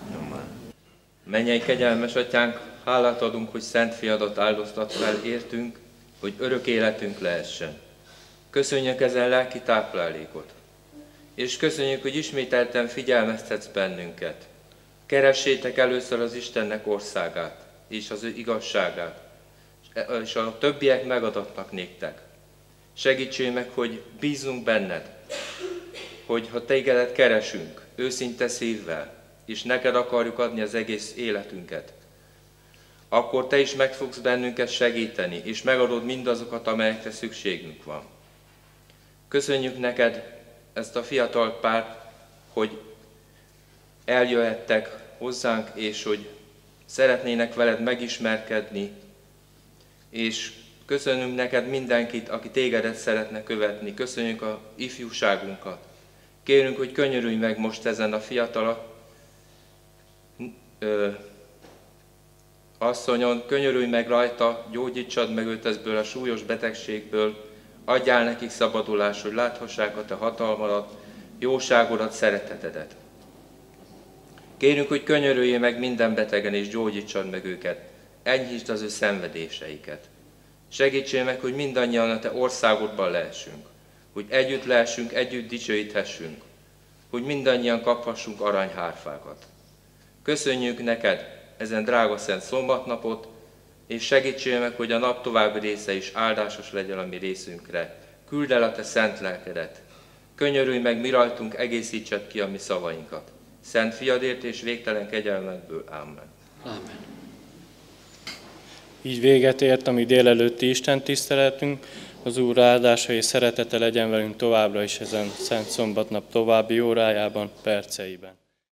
Mennyei kegyelmes Atyánk, hálát adunk, hogy szent fiadat áldoztat fel értünk, hogy örök életünk lehessen. Köszönjük ezen lelki táplálékot, és köszönjük, hogy ismételten figyelmeztetsz bennünket. Keressétek először az Istennek országát, és az ő igazságát, és a többiek megadatnak néktek. Segítsél meg, hogy bízzunk benned, hogy ha tégedet keresünk, őszinte szívvel, és neked akarjuk adni az egész életünket, akkor te is meg fogsz bennünket segíteni, és megadod mindazokat, amelyekre szükségünk van. Köszönjük neked ezt a fiatal párt, hogy eljöhettek hozzánk, és hogy szeretnének veled megismerkedni, és köszönünk neked mindenkit, aki tégedet szeretne követni. Köszönjük a ifjúságunkat. Kérünk, hogy könyörülj meg most ezen a fiatal ö, asszonyon, könyörülj meg rajta, gyógyítsad meg őt ezből a súlyos betegségből, adjál nekik szabadulást, hogy láthassák a te hatalmadat, jóságodat, szeretetedet. Kérünk, hogy könyörüljél meg minden betegen és gyógyítsad meg őket, enyhítsd az ő szenvedéseiket. Segítsél meg, hogy mindannyian a te országodban lehessünk, hogy együtt lehessünk, együtt dicsőíthessünk, hogy mindannyian kaphassunk aranyhárfákat. Köszönjük neked ezen drága szent szombatnapot, és segítsél meg, hogy a nap további része is áldásos legyen a mi részünkre. Küldd el a te szent lelkedet. Könyörülj meg mi rajtunk, egészítsed ki a mi szavainkat. Szent fiadért és végtelen kegyelmedből. Amen. Amen. Így véget ért a mi délelőtti Isten tiszteletünk. Az Úr áldása és szeretete legyen velünk továbbra is ezen szent szombatnap további órájában, perceiben.